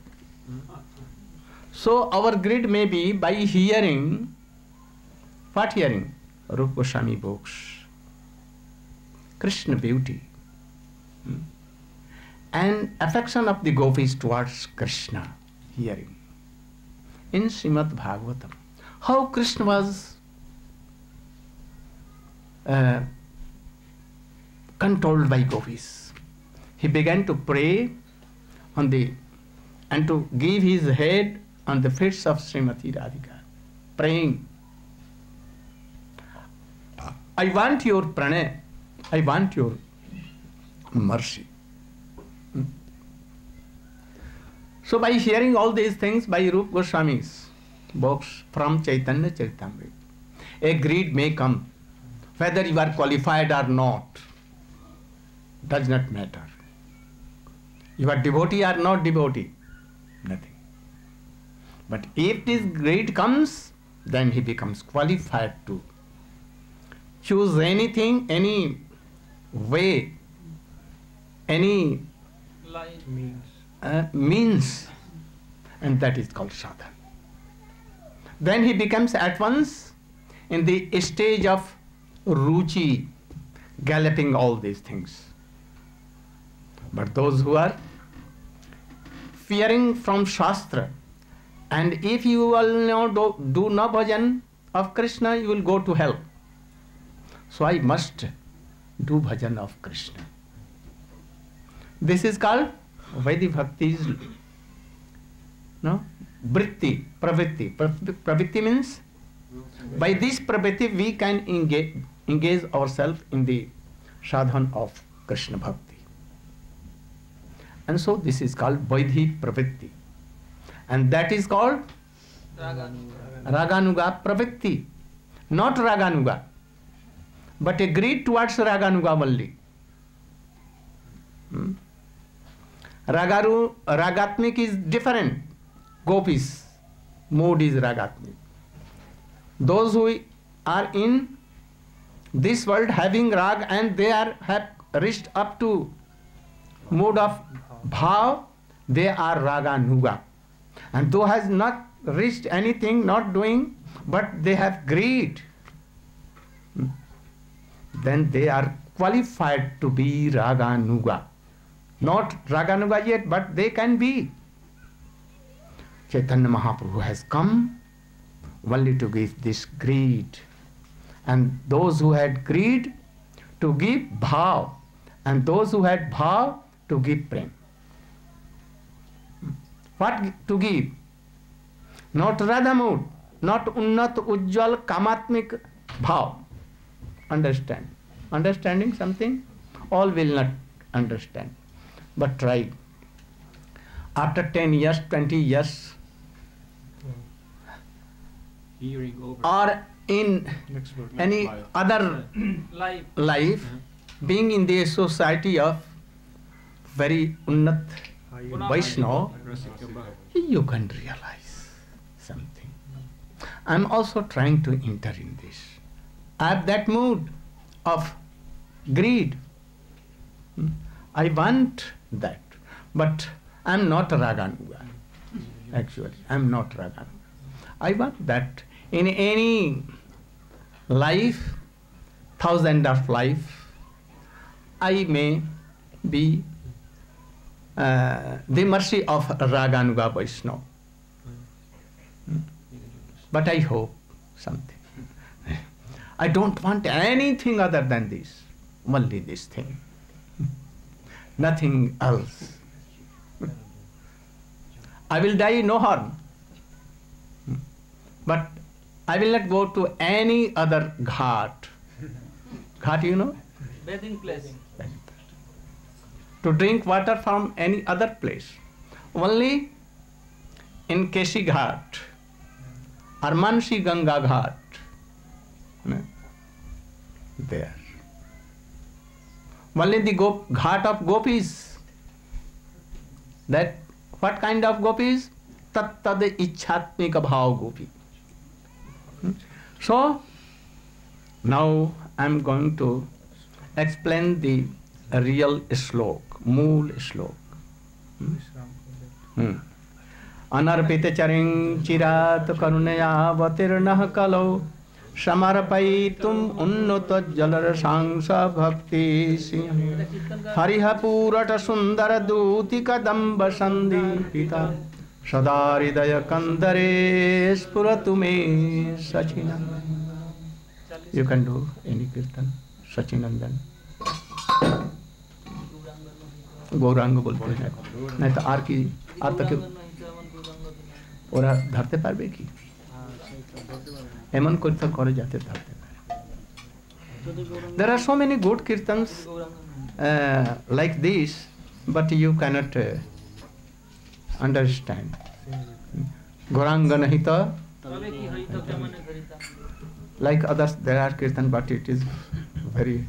Speaker 2: So our greed may be by hearing, what hearing? Rupa Goswami books, Krishna beauty, and affection of the gopis towards Krishna, hearing. In Srimad Bhagavatam, how Krishna was controlled by gopis. He began to pray and to give his head on the feet of Srimati Radhika, praying, I want your pranay, I want your mercy. So by hearing all these things by Rupa Goswami's books from Chaitanya Charitamrita, a greed may come, whether you are qualified or not, does not matter. You are devotee or not devotee, nothing. But if this greed comes, then he becomes qualified to choose anything, any way, any means and that is called sadhana. Then he becomes at once in the stage of ruchi, galloping all these things. But those who are fearing from Shastra, and if you will not do no bhajan of Krishna, you will go to hell. So I must do bhajan of Krishna. This is called Vaidhi Bhakti's vritti, pravritti. Pravritti means by this pravritti we can engage ourselves in the sadhana of Krishna Bhakti. And so this is called Vaidhi Pravritti. And that is called Raganuga Pravritti. Not Raganuga, but agreed towards Raganuga only. Ragatmik is different. Gopis, mood is Ragatmik. Those who are in this world having rag and they have reached up to mood of bhav, they are Raganuga. And those has not reached anything, not doing, but they have greed, then they are qualified to be Raganuga. Not Raganuga yet, but they can be. Chaitanya Mahaprabhu has come only to give this greed. And those who had greed to give bhav, and those who had bhav to give prem. What to give? Not Radha mood, not Unnat Ujjwal Kamatmik bhav. Understand? Understanding something? All will not understand. But try. After 10 years, 20 years, or in any other life, being in the society of very Unnat Vaishnava, you can realize something. I am also trying to enter in this. I have that mood of greed. I want that, but I am not Raganuga. Actually, I am not Raganuga. I want that in any life, thousand of life, I may be the mercy of Raganuga Vaishnava. But I hope something. I don't want anything other than this, only this thing. Nothing else. I will die no harm. But I will not go to any other ghat. Ghat, you know?
Speaker 1: Bathing place.
Speaker 2: To drink water from any other place. Only in Keshi Ghat or Mansi Ganga Ghat. There. Only the ghat of gopis. That what kind of gopis? Tat tad ichatmika bhav gopi. So now I am going to explain the real slok, mool slok. Anarpita charing chirat karunaya vatirnah kalau samarpaitum unnata jalar sangsa bhakti hariha purata sundara duti kadamba sandipita sadaridaya kandare spuratume sachinandan. You can do any kirtan, Sachinandan. Gauranga बोलते हैं नहीं तो are की are तक ওরা ধরতে পারবে কি এমন কীর্তন করে যাতে ধরতে পারে there are so many good kirtans like this but you cannot understand Gaurang नहीं तो like others there are kirtan but it is very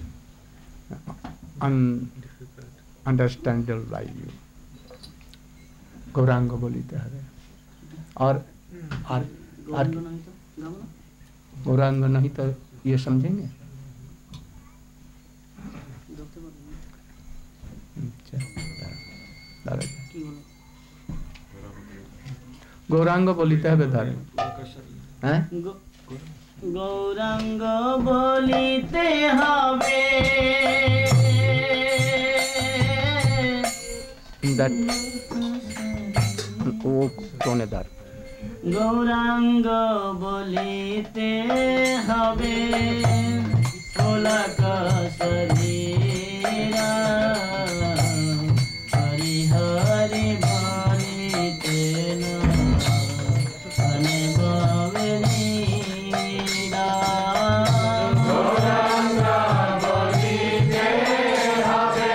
Speaker 2: understandable by you Gaurang बोलते हैं और गौरांग नहीं तो ये समझेंगे গৌরাঙ্গ বলিতে হবে ধরে হ্যাঁ
Speaker 1: গৌরাঙ্গ বলিতে হবে
Speaker 2: that ও টোনে ধর
Speaker 1: গৌরাঙ্গ বলিতে হবে শরীরা হরি হরি বলিতে ননে ববে নীরা গৌরাঙ্গ বলিতে হবে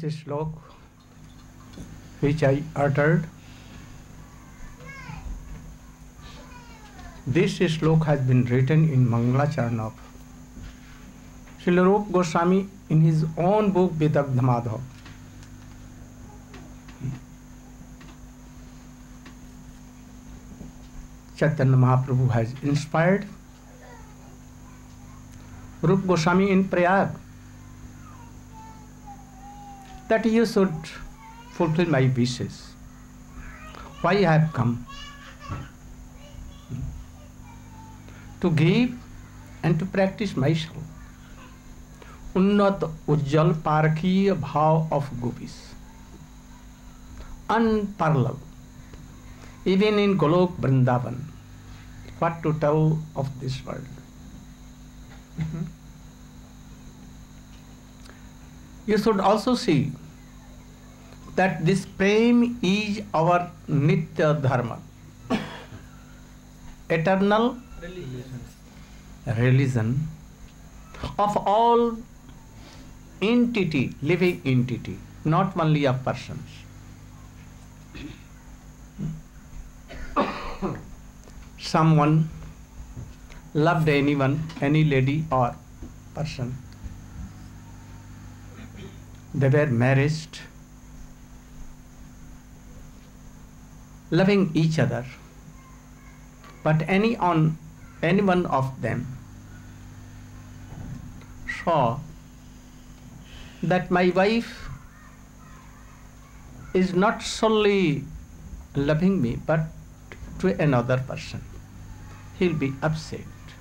Speaker 2: this slok which I uttered. This slok has been written in Mangalacharana of Srila Rupa Goswami in his own book Vidagdha Madhav. Chaitanya Mahaprabhu has inspired Rupa Goswami in Prayag that you should fulfill my wishes. Why I have come? To give and to practice myself. Unnat Ujjal Parakhiya Bhav of Gopis. Unparalleled. Even in Golok Vrindavan. What to tell of this world? You should also see that this prem is our Nitya Dharma. Eternal religion of all entity, living entity, not only of persons. Someone loved anyone, any lady or person. They were married, loving each other, but any one of them saw that my wife is not solely loving me but to another person. He'll be upset.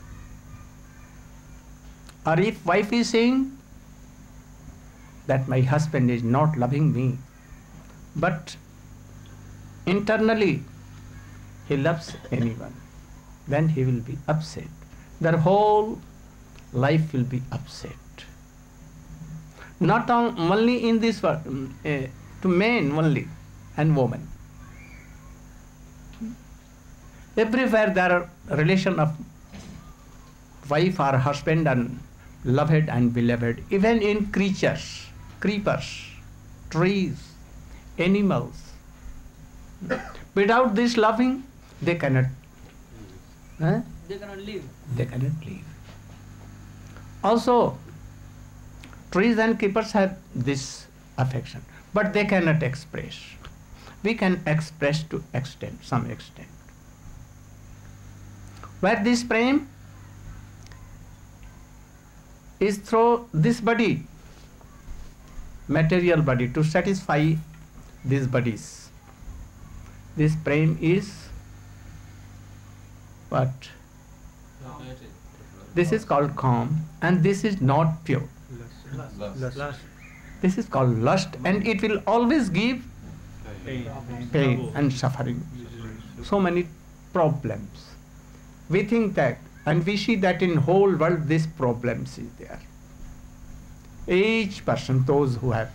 Speaker 2: Or if wife is saying that my husband is not loving me, but internally he loves anyone, then he will be upset. Their whole life will be upset. Not only in this world, to men only and women. Everywhere there are relation of wife or husband and loved and beloved, even in creatures, creepers, trees, animals. Without this loving, they cannot.
Speaker 1: They cannot live.
Speaker 2: They cannot live. Also, trees and creepers have this affection, but they cannot express. We can express to some extent. Where this prem is through this body, material body, to satisfy these bodies. This prem is what? This is called calm, and this is not pure.
Speaker 4: Lust.
Speaker 2: This is called lust, and it will always give pain and suffering. So many problems. We think that, and we see that in whole world this problems is there. Each person, those who have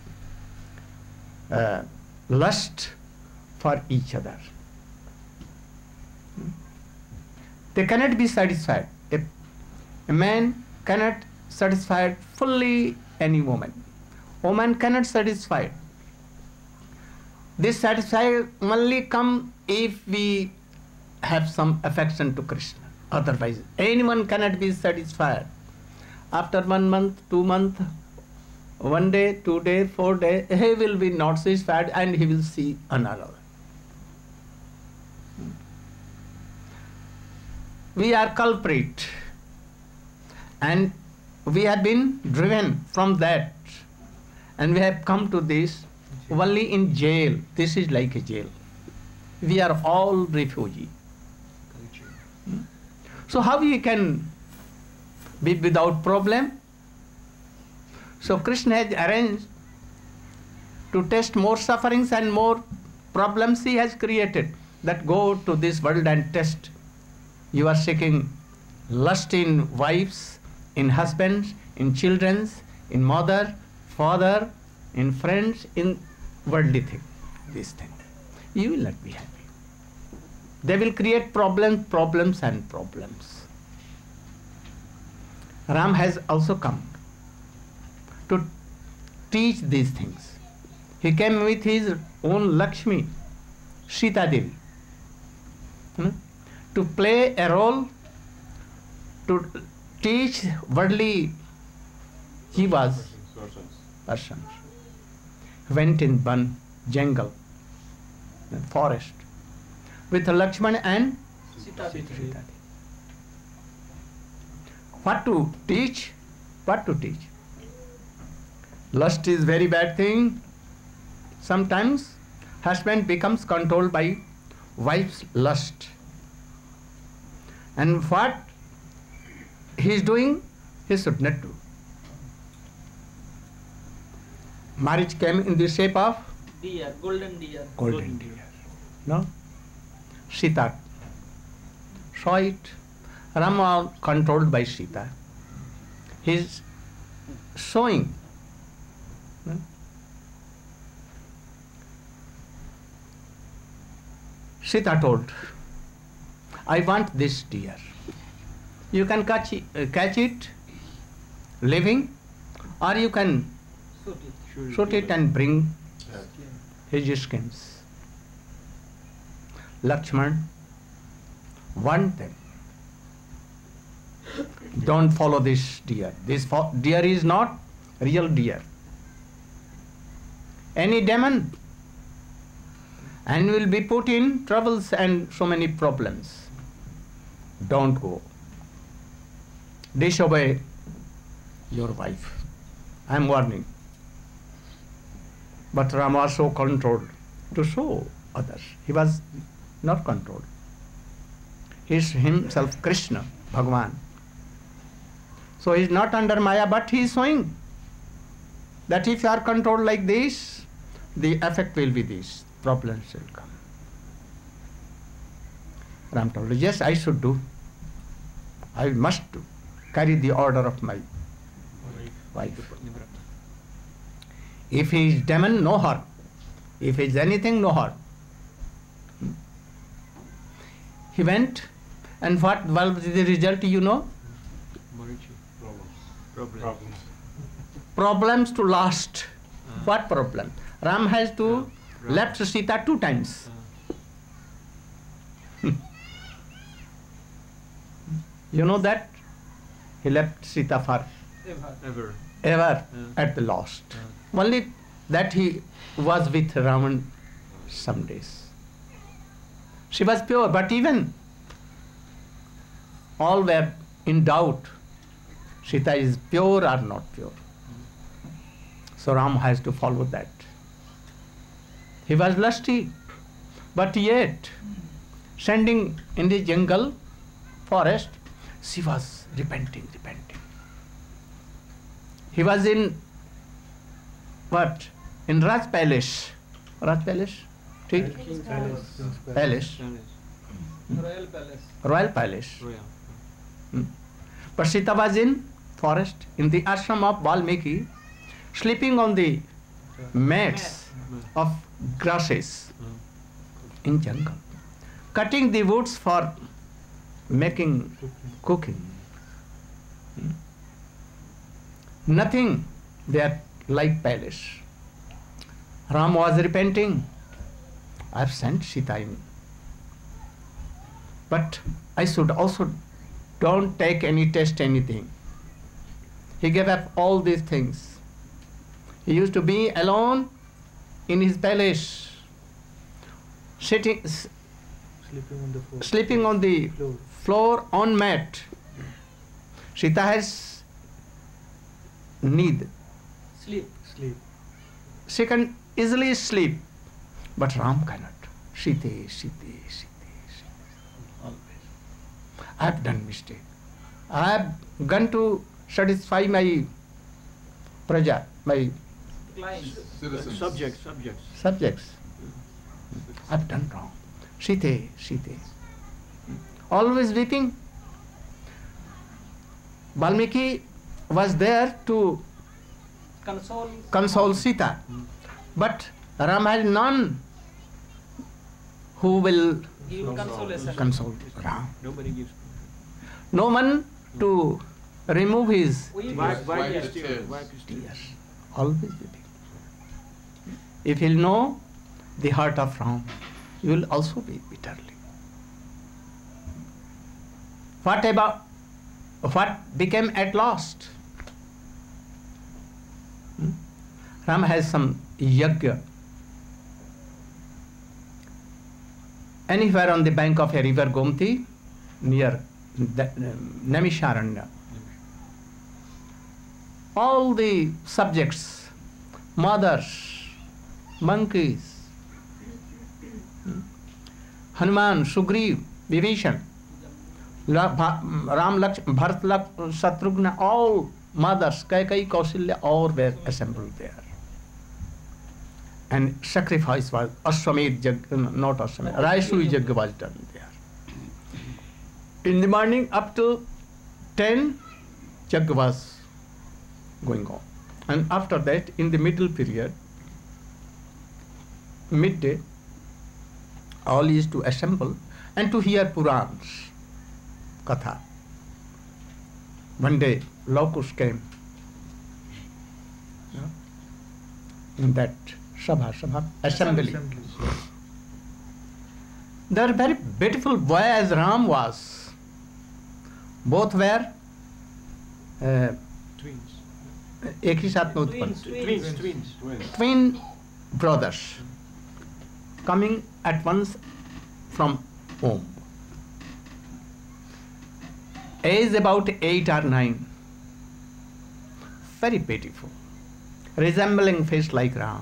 Speaker 2: lust for each other, they cannot be satisfied. A man cannot satisfy fully any woman. Woman cannot satisfy. This satisfaction only come if we have some affection to Krishna. Otherwise, anyone cannot be satisfied. After 1 month, 2 months, 1 day, 2 days, 4 days, he will be not satisfied and he will see another. We are culprit, and we have been driven from that, and we have come to this only in jail. This is like a jail. We are all refugees. So how we can be without problem? So Krishna has arranged to test more sufferings and more problems he has created, that go to this world and test. You are seeking lust in wives, in husbands, in children, in mother, father, in friends, in worldly thing, this thing. You will not be happy. They will create problems and problems. Ram has also come to teach these things. He came with his own Lakshmi, Sita Devi, to play a role, to teach worldly jivas, persons. Went in Ban, jungle, forest, with Lakshman and
Speaker 1: Sita Devi.
Speaker 2: Sita Devi. What to teach? What to teach? Lust is very bad thing. Sometimes husband becomes controlled by wife's lust. And what he is doing, he should not do. Marriage came in the shape of
Speaker 1: Deer, golden deer.
Speaker 2: golden deer. No? Sita saw it. Rama controlled by Sita. He is showing. No? Sita told, I want this deer. You can catch it living, or you can shoot it and bring his skins. Lakshman warned them, don't follow this deer. This deer is not real deer. Any demon, and will be put in troubles and so many problems. Don't go. Disobey your wife. I am warning. But Rama was so controlled to show others. He was not controlled. He is himself Krishna, Bhagavan. So he is not under Maya, but he is showing that if you are controlled like this, the effect will be this. Problems will come. Ram told, yes, I should do. I must do. Carry the order of my wife. If he is demon, no harm. If he is anything, no harm. He went, and what was the result, you know? Problems to last. What problem? Ram has to left Sita 2 times. You know that? He left Sita for ever at the last. Only that he was with Ravan some days. She was pure, but even all were in doubt. Sita is pure or not pure. So Ram has to follow that. He was lusty, but yet standing in the jungle, forest, she was repenting. He was in what? In Raj Palace. Raj Palace?
Speaker 1: King's
Speaker 2: Palace.
Speaker 1: Royal Palace.
Speaker 2: Royal Palace. But Sita was in forest, in the ashram of Valmiki, sleeping on the mats of grasses in jungle, cutting the woods for making cooking. Nothing there like palace. Ram was repenting. I have sent Sita in. But I should also don't take any test anything. He gave up all these things. He used to be alone in his palace, sleeping on the floor on mat. Sita has need.
Speaker 1: Sleep.
Speaker 2: She can easily sleep, but Ram cannot. Sita. Always. I have done mistake. I have gone to satisfy my praja, my
Speaker 1: Clients.
Speaker 2: subjects. I have done wrong. Sita. Always weeping. Valmiki was there to console Sita. But Ram has none who will
Speaker 1: Give consolation.
Speaker 2: console Ram.
Speaker 4: Nobody gives.
Speaker 2: No one to remove his
Speaker 1: We
Speaker 4: Wipe his
Speaker 1: tears.
Speaker 4: tears.
Speaker 2: tears. Always weeping. if you'll know the heart of Ram, you will also weep bitterly. What became at last? Ram has some yajna anywhere on the bank of a river Gomti near Naimisharanya. All the subjects, mothers, monkeys, Hanuman, Sugriv, Vibhishan, Ram, Bharat, Shatrugna, all mothers, Kaikeyi, Kausalya, all were assembled there. And sacrifice was Ashwamedh Yajna, not Ashwamedh, Raisui Yajna was done there. In the morning up to 10, Yajna was going on. And after that, in the middle period, midday, all is to assemble and to hear Purans, Katha. One day, Laukus came in that Sabha, assembly. They are very beautiful boy as Ram was. Both were
Speaker 4: Twins.
Speaker 2: एक ही साथ में उत्पन्न,
Speaker 4: Twins.
Speaker 2: twin brothers coming at once from home. Age about 8 or 9. Very beautiful, resembling face like Ram.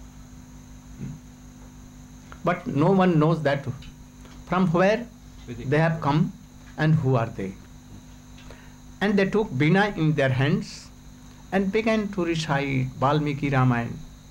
Speaker 2: But no one knows that from where they have come and who are they. And they took Veena in their hands and began to recite Valmiki Ramayana.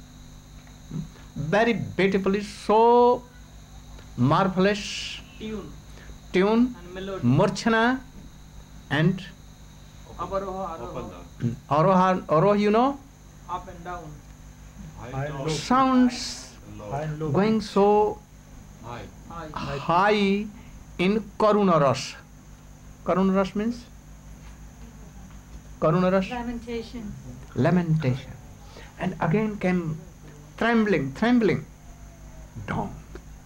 Speaker 2: Very beautifully, so marvelous tune,
Speaker 1: and melody.
Speaker 2: Murchana and
Speaker 1: Avaroha,
Speaker 2: Aroha, you know,
Speaker 1: up and down.
Speaker 4: High and low.
Speaker 2: sounds
Speaker 4: High and low.
Speaker 2: going so
Speaker 1: High.
Speaker 2: high in Karunaras. Karunaras means? Karunaras?
Speaker 3: Lamentation.
Speaker 2: Lamentation. And again came trembling down.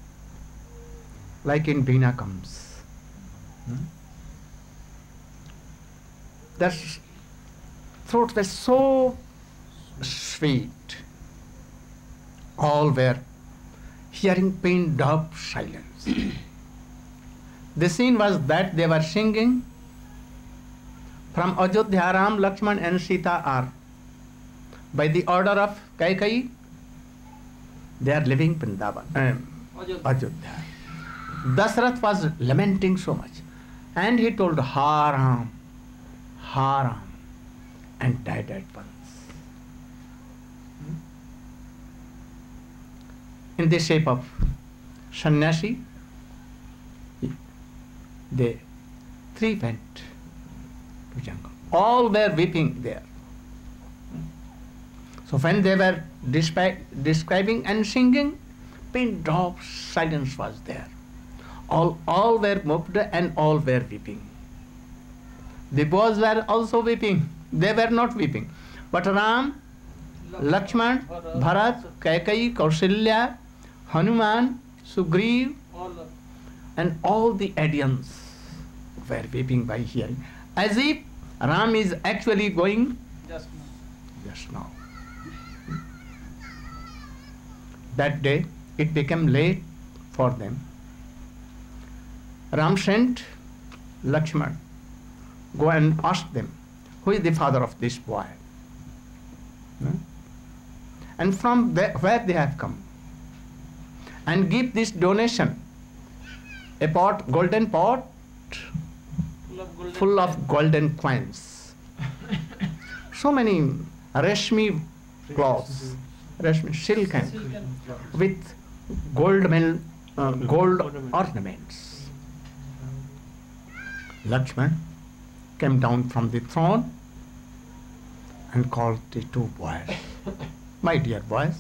Speaker 2: Like in Veena comes. Their throats were so sweet. All were hearing pinned drop silence. The scene was that they were singing from Ajodhya. Ram, Lakshman and Sita are by the order of Kaikeyi. They are living Vrindavan, Ajodhya. Dasarath was lamenting so much, and he told Ha Ram, and died at once. In the shape of sannyasi, they three went to jungle. All were weeping there. So when they were describing and singing, pin drop silence was there. All were moved and all were weeping. The boys were also weeping. They were not weeping. But Ram, Lakshman, Bharat, Kaikeyi, Kausalya, Hanuman, Sugriv, and all the Adians were weeping by hearing, as if Ram is actually going just now. That day it became late for them. Ram sent Lakshman, go and ask them, who is the father of this boy? And from where they have come. And give this donation, a pot, golden pot, full of golden coins. So many rashmi cloths, rashmi silk and with gold ornaments. Lakshman came down from the throne and called the two boys. My dear boys,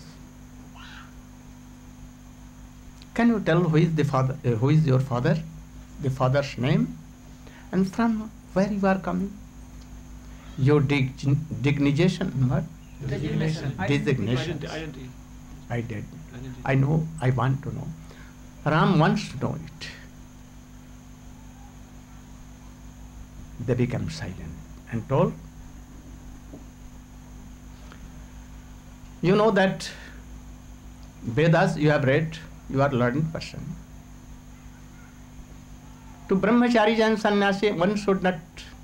Speaker 2: can you tell who is the father? Who is your father? The father's name, and from where you are coming? Your designation, what?
Speaker 1: Designation.
Speaker 2: Designation.
Speaker 4: Identity.
Speaker 2: I did. I know, I want to know. Ram wants to know it. They became silent and told, you know that Vedas you have read, you are a learned person. To brahmacharis and sannyasi, one should not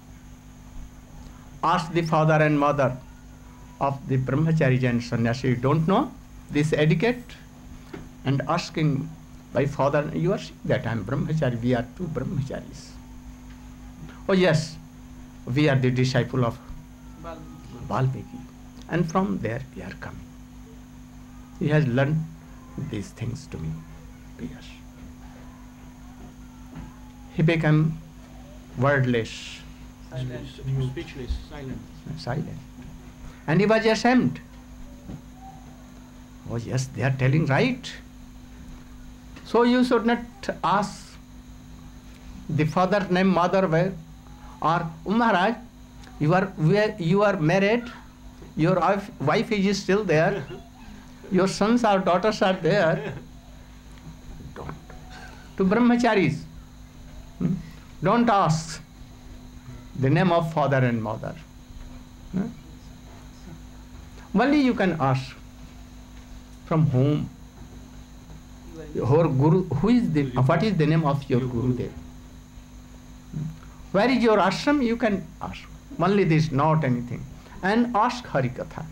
Speaker 2: ask the father and mother of the brahmacharis and sannyasi. You don't know this etiquette? And asking my father, you are saying that I am brahmachari, we are two brahmacharis. Oh yes, we are the disciple of Valmiki. And from there we are coming. He has learned these things to me. Yes. He became wordless,
Speaker 1: Speechless, silent.
Speaker 2: silent. And he was ashamed. Oh yes, they are telling right. So you should not ask the father name, mother where, or Maharaj, you are married, your wife is still there, your sons or daughters are there. Don't. To brahmacharis, don't ask the name of father and mother. Only you can ask from whom, your guru, what is the name of your Gurudev? Where is your ashram? You can ask. Only this, not anything. And ask Harikatha.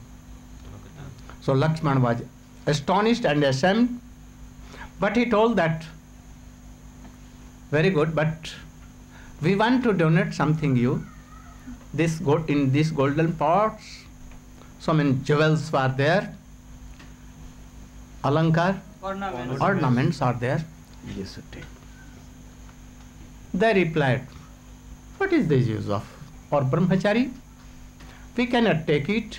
Speaker 2: So Lakshman was astonished and ashamed, but he told that, very good, but we want to donate something you. In this golden pots, so many jewels were there, alankar, ornaments are there, you should take. They replied, what is the use of for brahmachari? We cannot take it.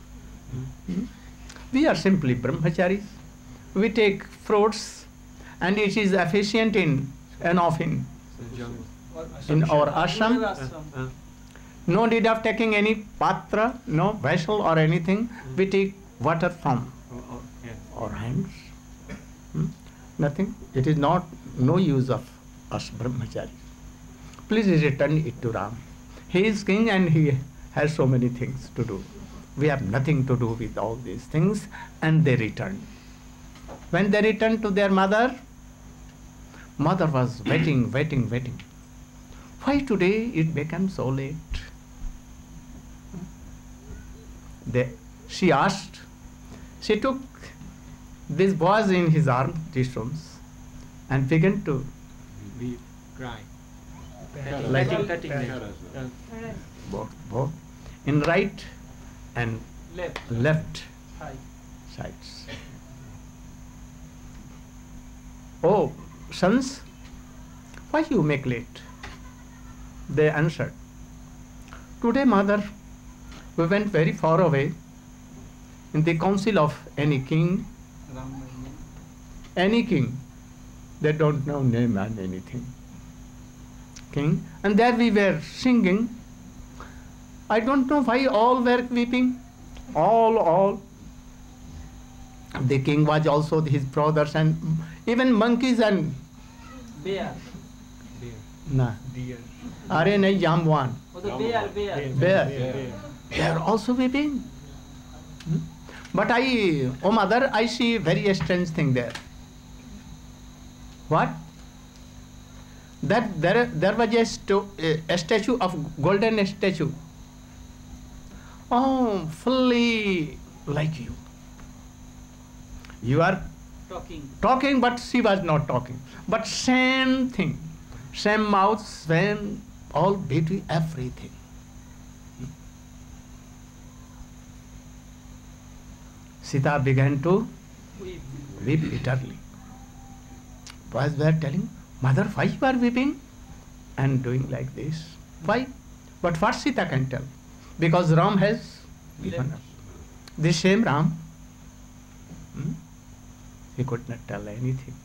Speaker 2: We are simply brahmacharis. We take fruits and it is efficient enough in our ashram. No need of taking any patra, no vessel or anything. We take water from our hands. Nothing. It is no use of us brahmacharis. Please return it to Ram. He is king and he has so many things to do. We have nothing to do with all these things. And they returned. When they returned to their mother was waiting. Why today it became so late? She asked. She took this boy in his arms, and began to
Speaker 1: Cry.
Speaker 4: Petting.
Speaker 2: both in right and left
Speaker 1: Hi.
Speaker 2: sides. Oh, sons, why you make late? They answered, today, mother, we went very far away in the council of any king. Any king, they don't know name and anything. King, and there we were singing. I don't know why all were weeping. All. The king was also his brothers and even monkeys and
Speaker 1: Bear.
Speaker 2: nah.
Speaker 4: Deer.
Speaker 2: Are nahi Jamwan.
Speaker 1: Oh, the bear.
Speaker 2: Bear. They are also weeping. But oh mother, I see very strange thing there. What? That there was a statue of golden statue. Oh, fully like you. You are talking, but she was not talking. But same thing, same mouth, same all beauty, everything. Sita began to weep bitterly. Boys were telling, mother, why you are weeping and doing like this? Why? But what Sita can tell? Because Ram has given up. The same Ram, he could not tell anything.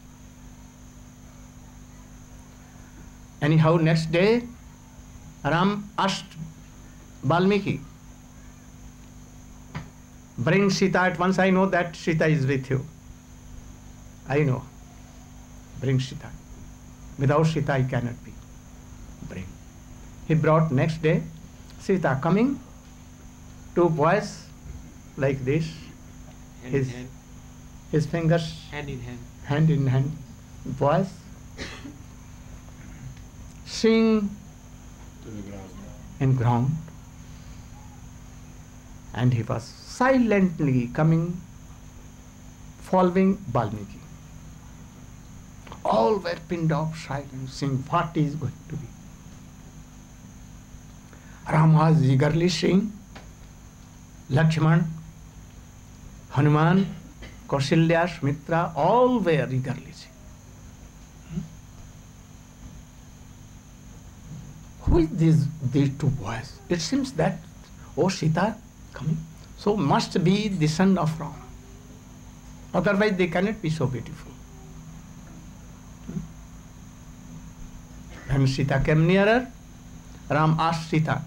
Speaker 2: Anyhow, next day, Ram asked Valmiki, Bring Sita at once. I know that Sita is with you. I know. Bring Sita. Without Sita I cannot be. Bring. He brought next day. Sita coming. 2 boys like this.
Speaker 1: Hand in hand.
Speaker 2: His fingers
Speaker 1: Hand in hand.
Speaker 2: hand in hand. Boys sing in ground. And he was silently coming, following Valmiki. All were pinned off silent, saying what is going to be. Ram was eagerly saying, Lakshman, Hanuman, Kausalya, Sumitra, all were eagerly saying. Who is these 2 boys? It seems that, oh Sita coming, so must be the son of Ram. Otherwise they cannot be so beautiful. When Sita came nearer, Ram asked Sita,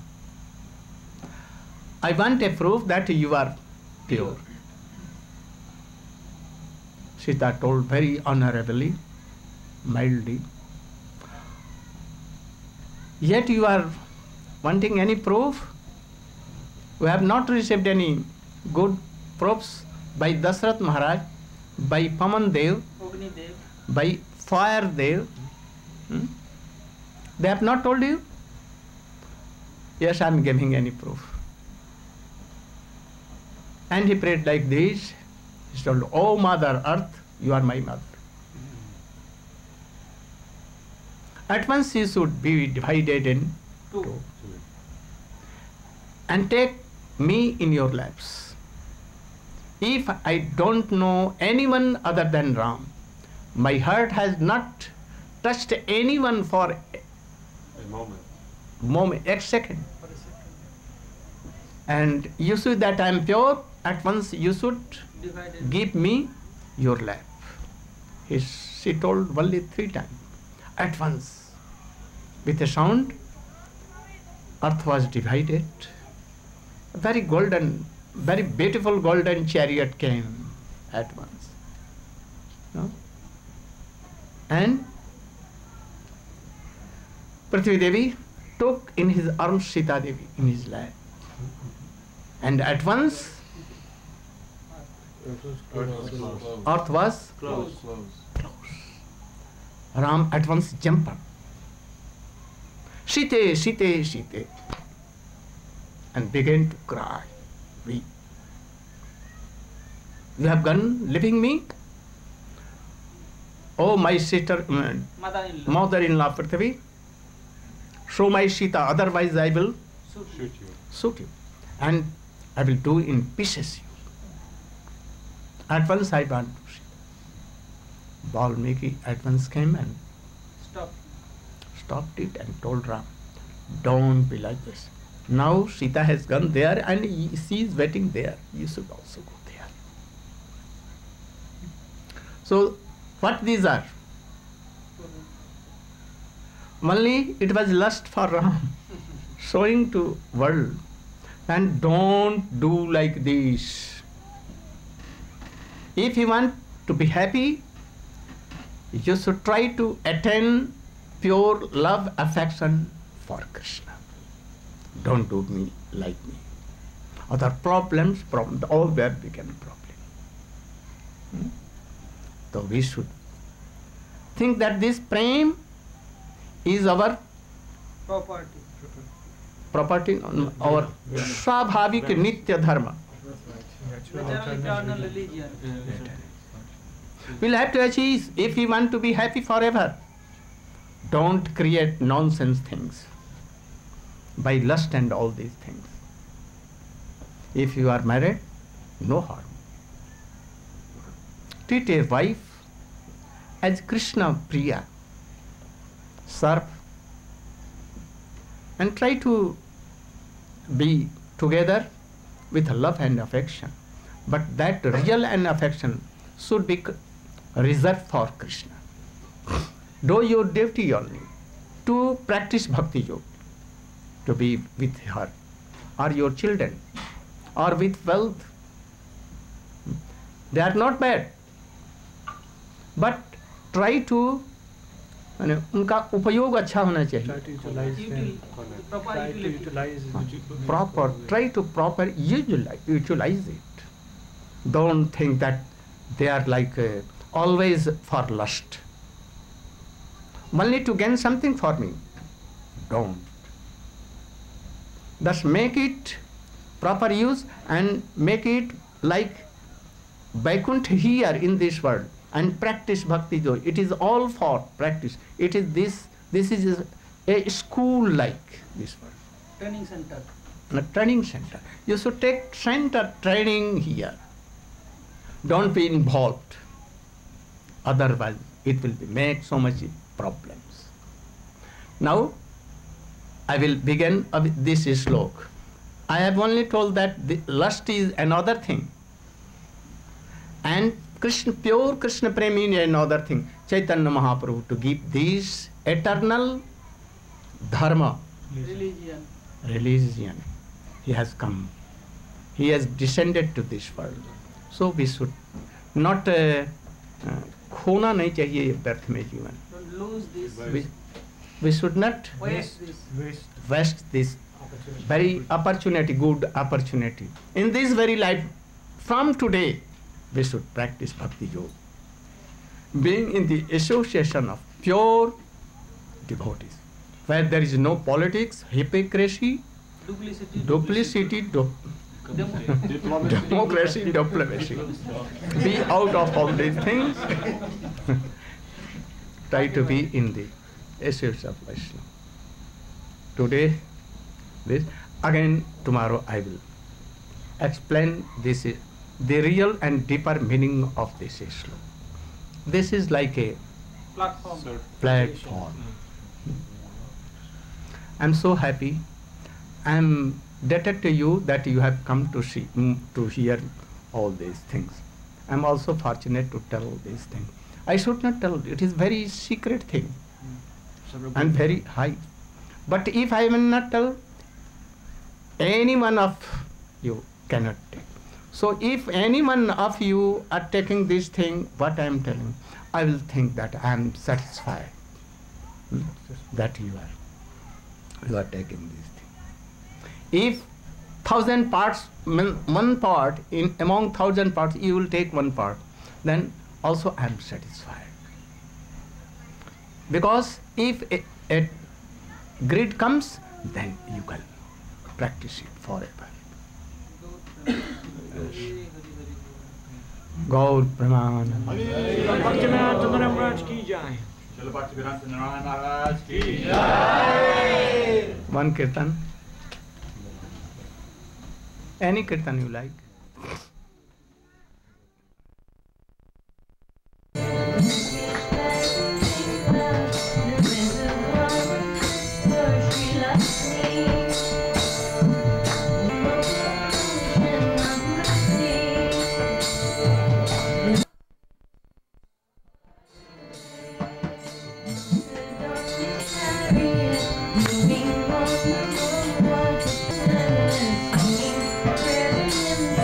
Speaker 2: I want a proof that you are pure. Sita told very honorably, mildly, yet you are wanting any proof? We have not received any good proofs by Dasrath Maharaj, by Paman Dev, by Fire Dev. They have not told you? Yes, I am giving any proof. And he prayed like this. He told, O Mother Earth, you are my mother. At once you should be divided in 2. And take me in your laps. If I don't know anyone other than Ram, my heart has not touched anyone for a moment, a second. And you see that I am pure, at once you should give me your lap. She told only 3 times. At once, with a sound, earth was divided. A very golden, very beautiful golden chariot came at once. No? And Prithvi Devi took in his arms Sita Devi in his lap. And at once, earth was
Speaker 1: Close.
Speaker 2: Ram at once jumped up. Sita, Sita, Sita. And began to cry, weep. You have gone leaving me? Oh, my sister, mother-in-law Prithvi, show my Sita, otherwise I will shoot you. And I will do in pieces you. At once I want to see. Valmiki at once came and stopped it and told Ram, don't be like this. Now Sita has gone there and she is waiting there. You should also go there. So what these are? Only it was lust for Ram, showing to world. And don't do like this. If you want to be happy, you should try to attain pure love, affection for Krishna. Don't do me like me. Other problems, all there become problem. So we should think that this prem is our property, our swabhavik nitya dharma.
Speaker 1: Eternal religion.
Speaker 2: We'll have to achieve if we want to be happy forever. Don't create nonsense things by lust and all these things. If you are married, no harm. Treat a wife as Krishna Priya. Serve and try to be together with love and affection. But that real and affection should be reserved for Krishna. Do your duty only to practice bhakti yoga, to be with her, or your children, or with wealth, They are not bad. But try to उनका उपयोग अच्छा होना चाहिए.
Speaker 4: Try to utilize them. Try to utilize
Speaker 2: Proper. Try to proper utilize it. Don't think that they are like always for lust. Only to gain something for me. Don't. Thus make it proper use and make it like Vaikuntha here in this world and practice bhakti joy. It is all for practice. It is this is a school like this world.
Speaker 1: Training center.
Speaker 2: A training center. You should take center training here. Don't be involved. Otherwise it will make so much problems. Now I will begin with this slok. I have only told that the lust is another thing. And pure Krishna Premi is another thing. Chaitanya Mahaprabhu to give this eternal dharma, religion. He has come. He has descended to this world. So we should not खोना नहीं चाहिए व्यर्थ में जीवन.
Speaker 1: Don't lose this.
Speaker 2: We should not waste this very opportunity, good opportunity. In this very life, from today, we should practice Bhakti Yoga. Being in the association of pure devotees, where there is no politics, hypocrisy, duplicity, democracy, diplomacy. Be out of all these things. Try to be in the association of Vaishnava. Today, this. Again, tomorrow I will explain this, the real and deeper meaning of this sloka. This is like a platform. I am so happy. I am indebted to you that you have come to hear all these things. I am also fortunate to tell these things. I should not tell. It is very secret thing and very high. But if I will not tell, any one of you cannot take. So if any one of you are taking this thing, what I am telling, I will think that I am satisfied that you are taking this thing. If 1,000 parts, one part in among 1,000 parts, you will take one part, then also I am satisfied. Because if a greed comes, then you can practice it forever. Gaur Pramanand.
Speaker 4: Bhaktivinoda Thandaram Maharaj ki jai.
Speaker 2: One kirtan. Any kirtan you like.
Speaker 5: Moving on the road,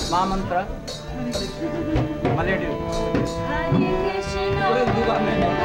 Speaker 2: Mahamantra. Malay.
Speaker 3: Hare Krishna.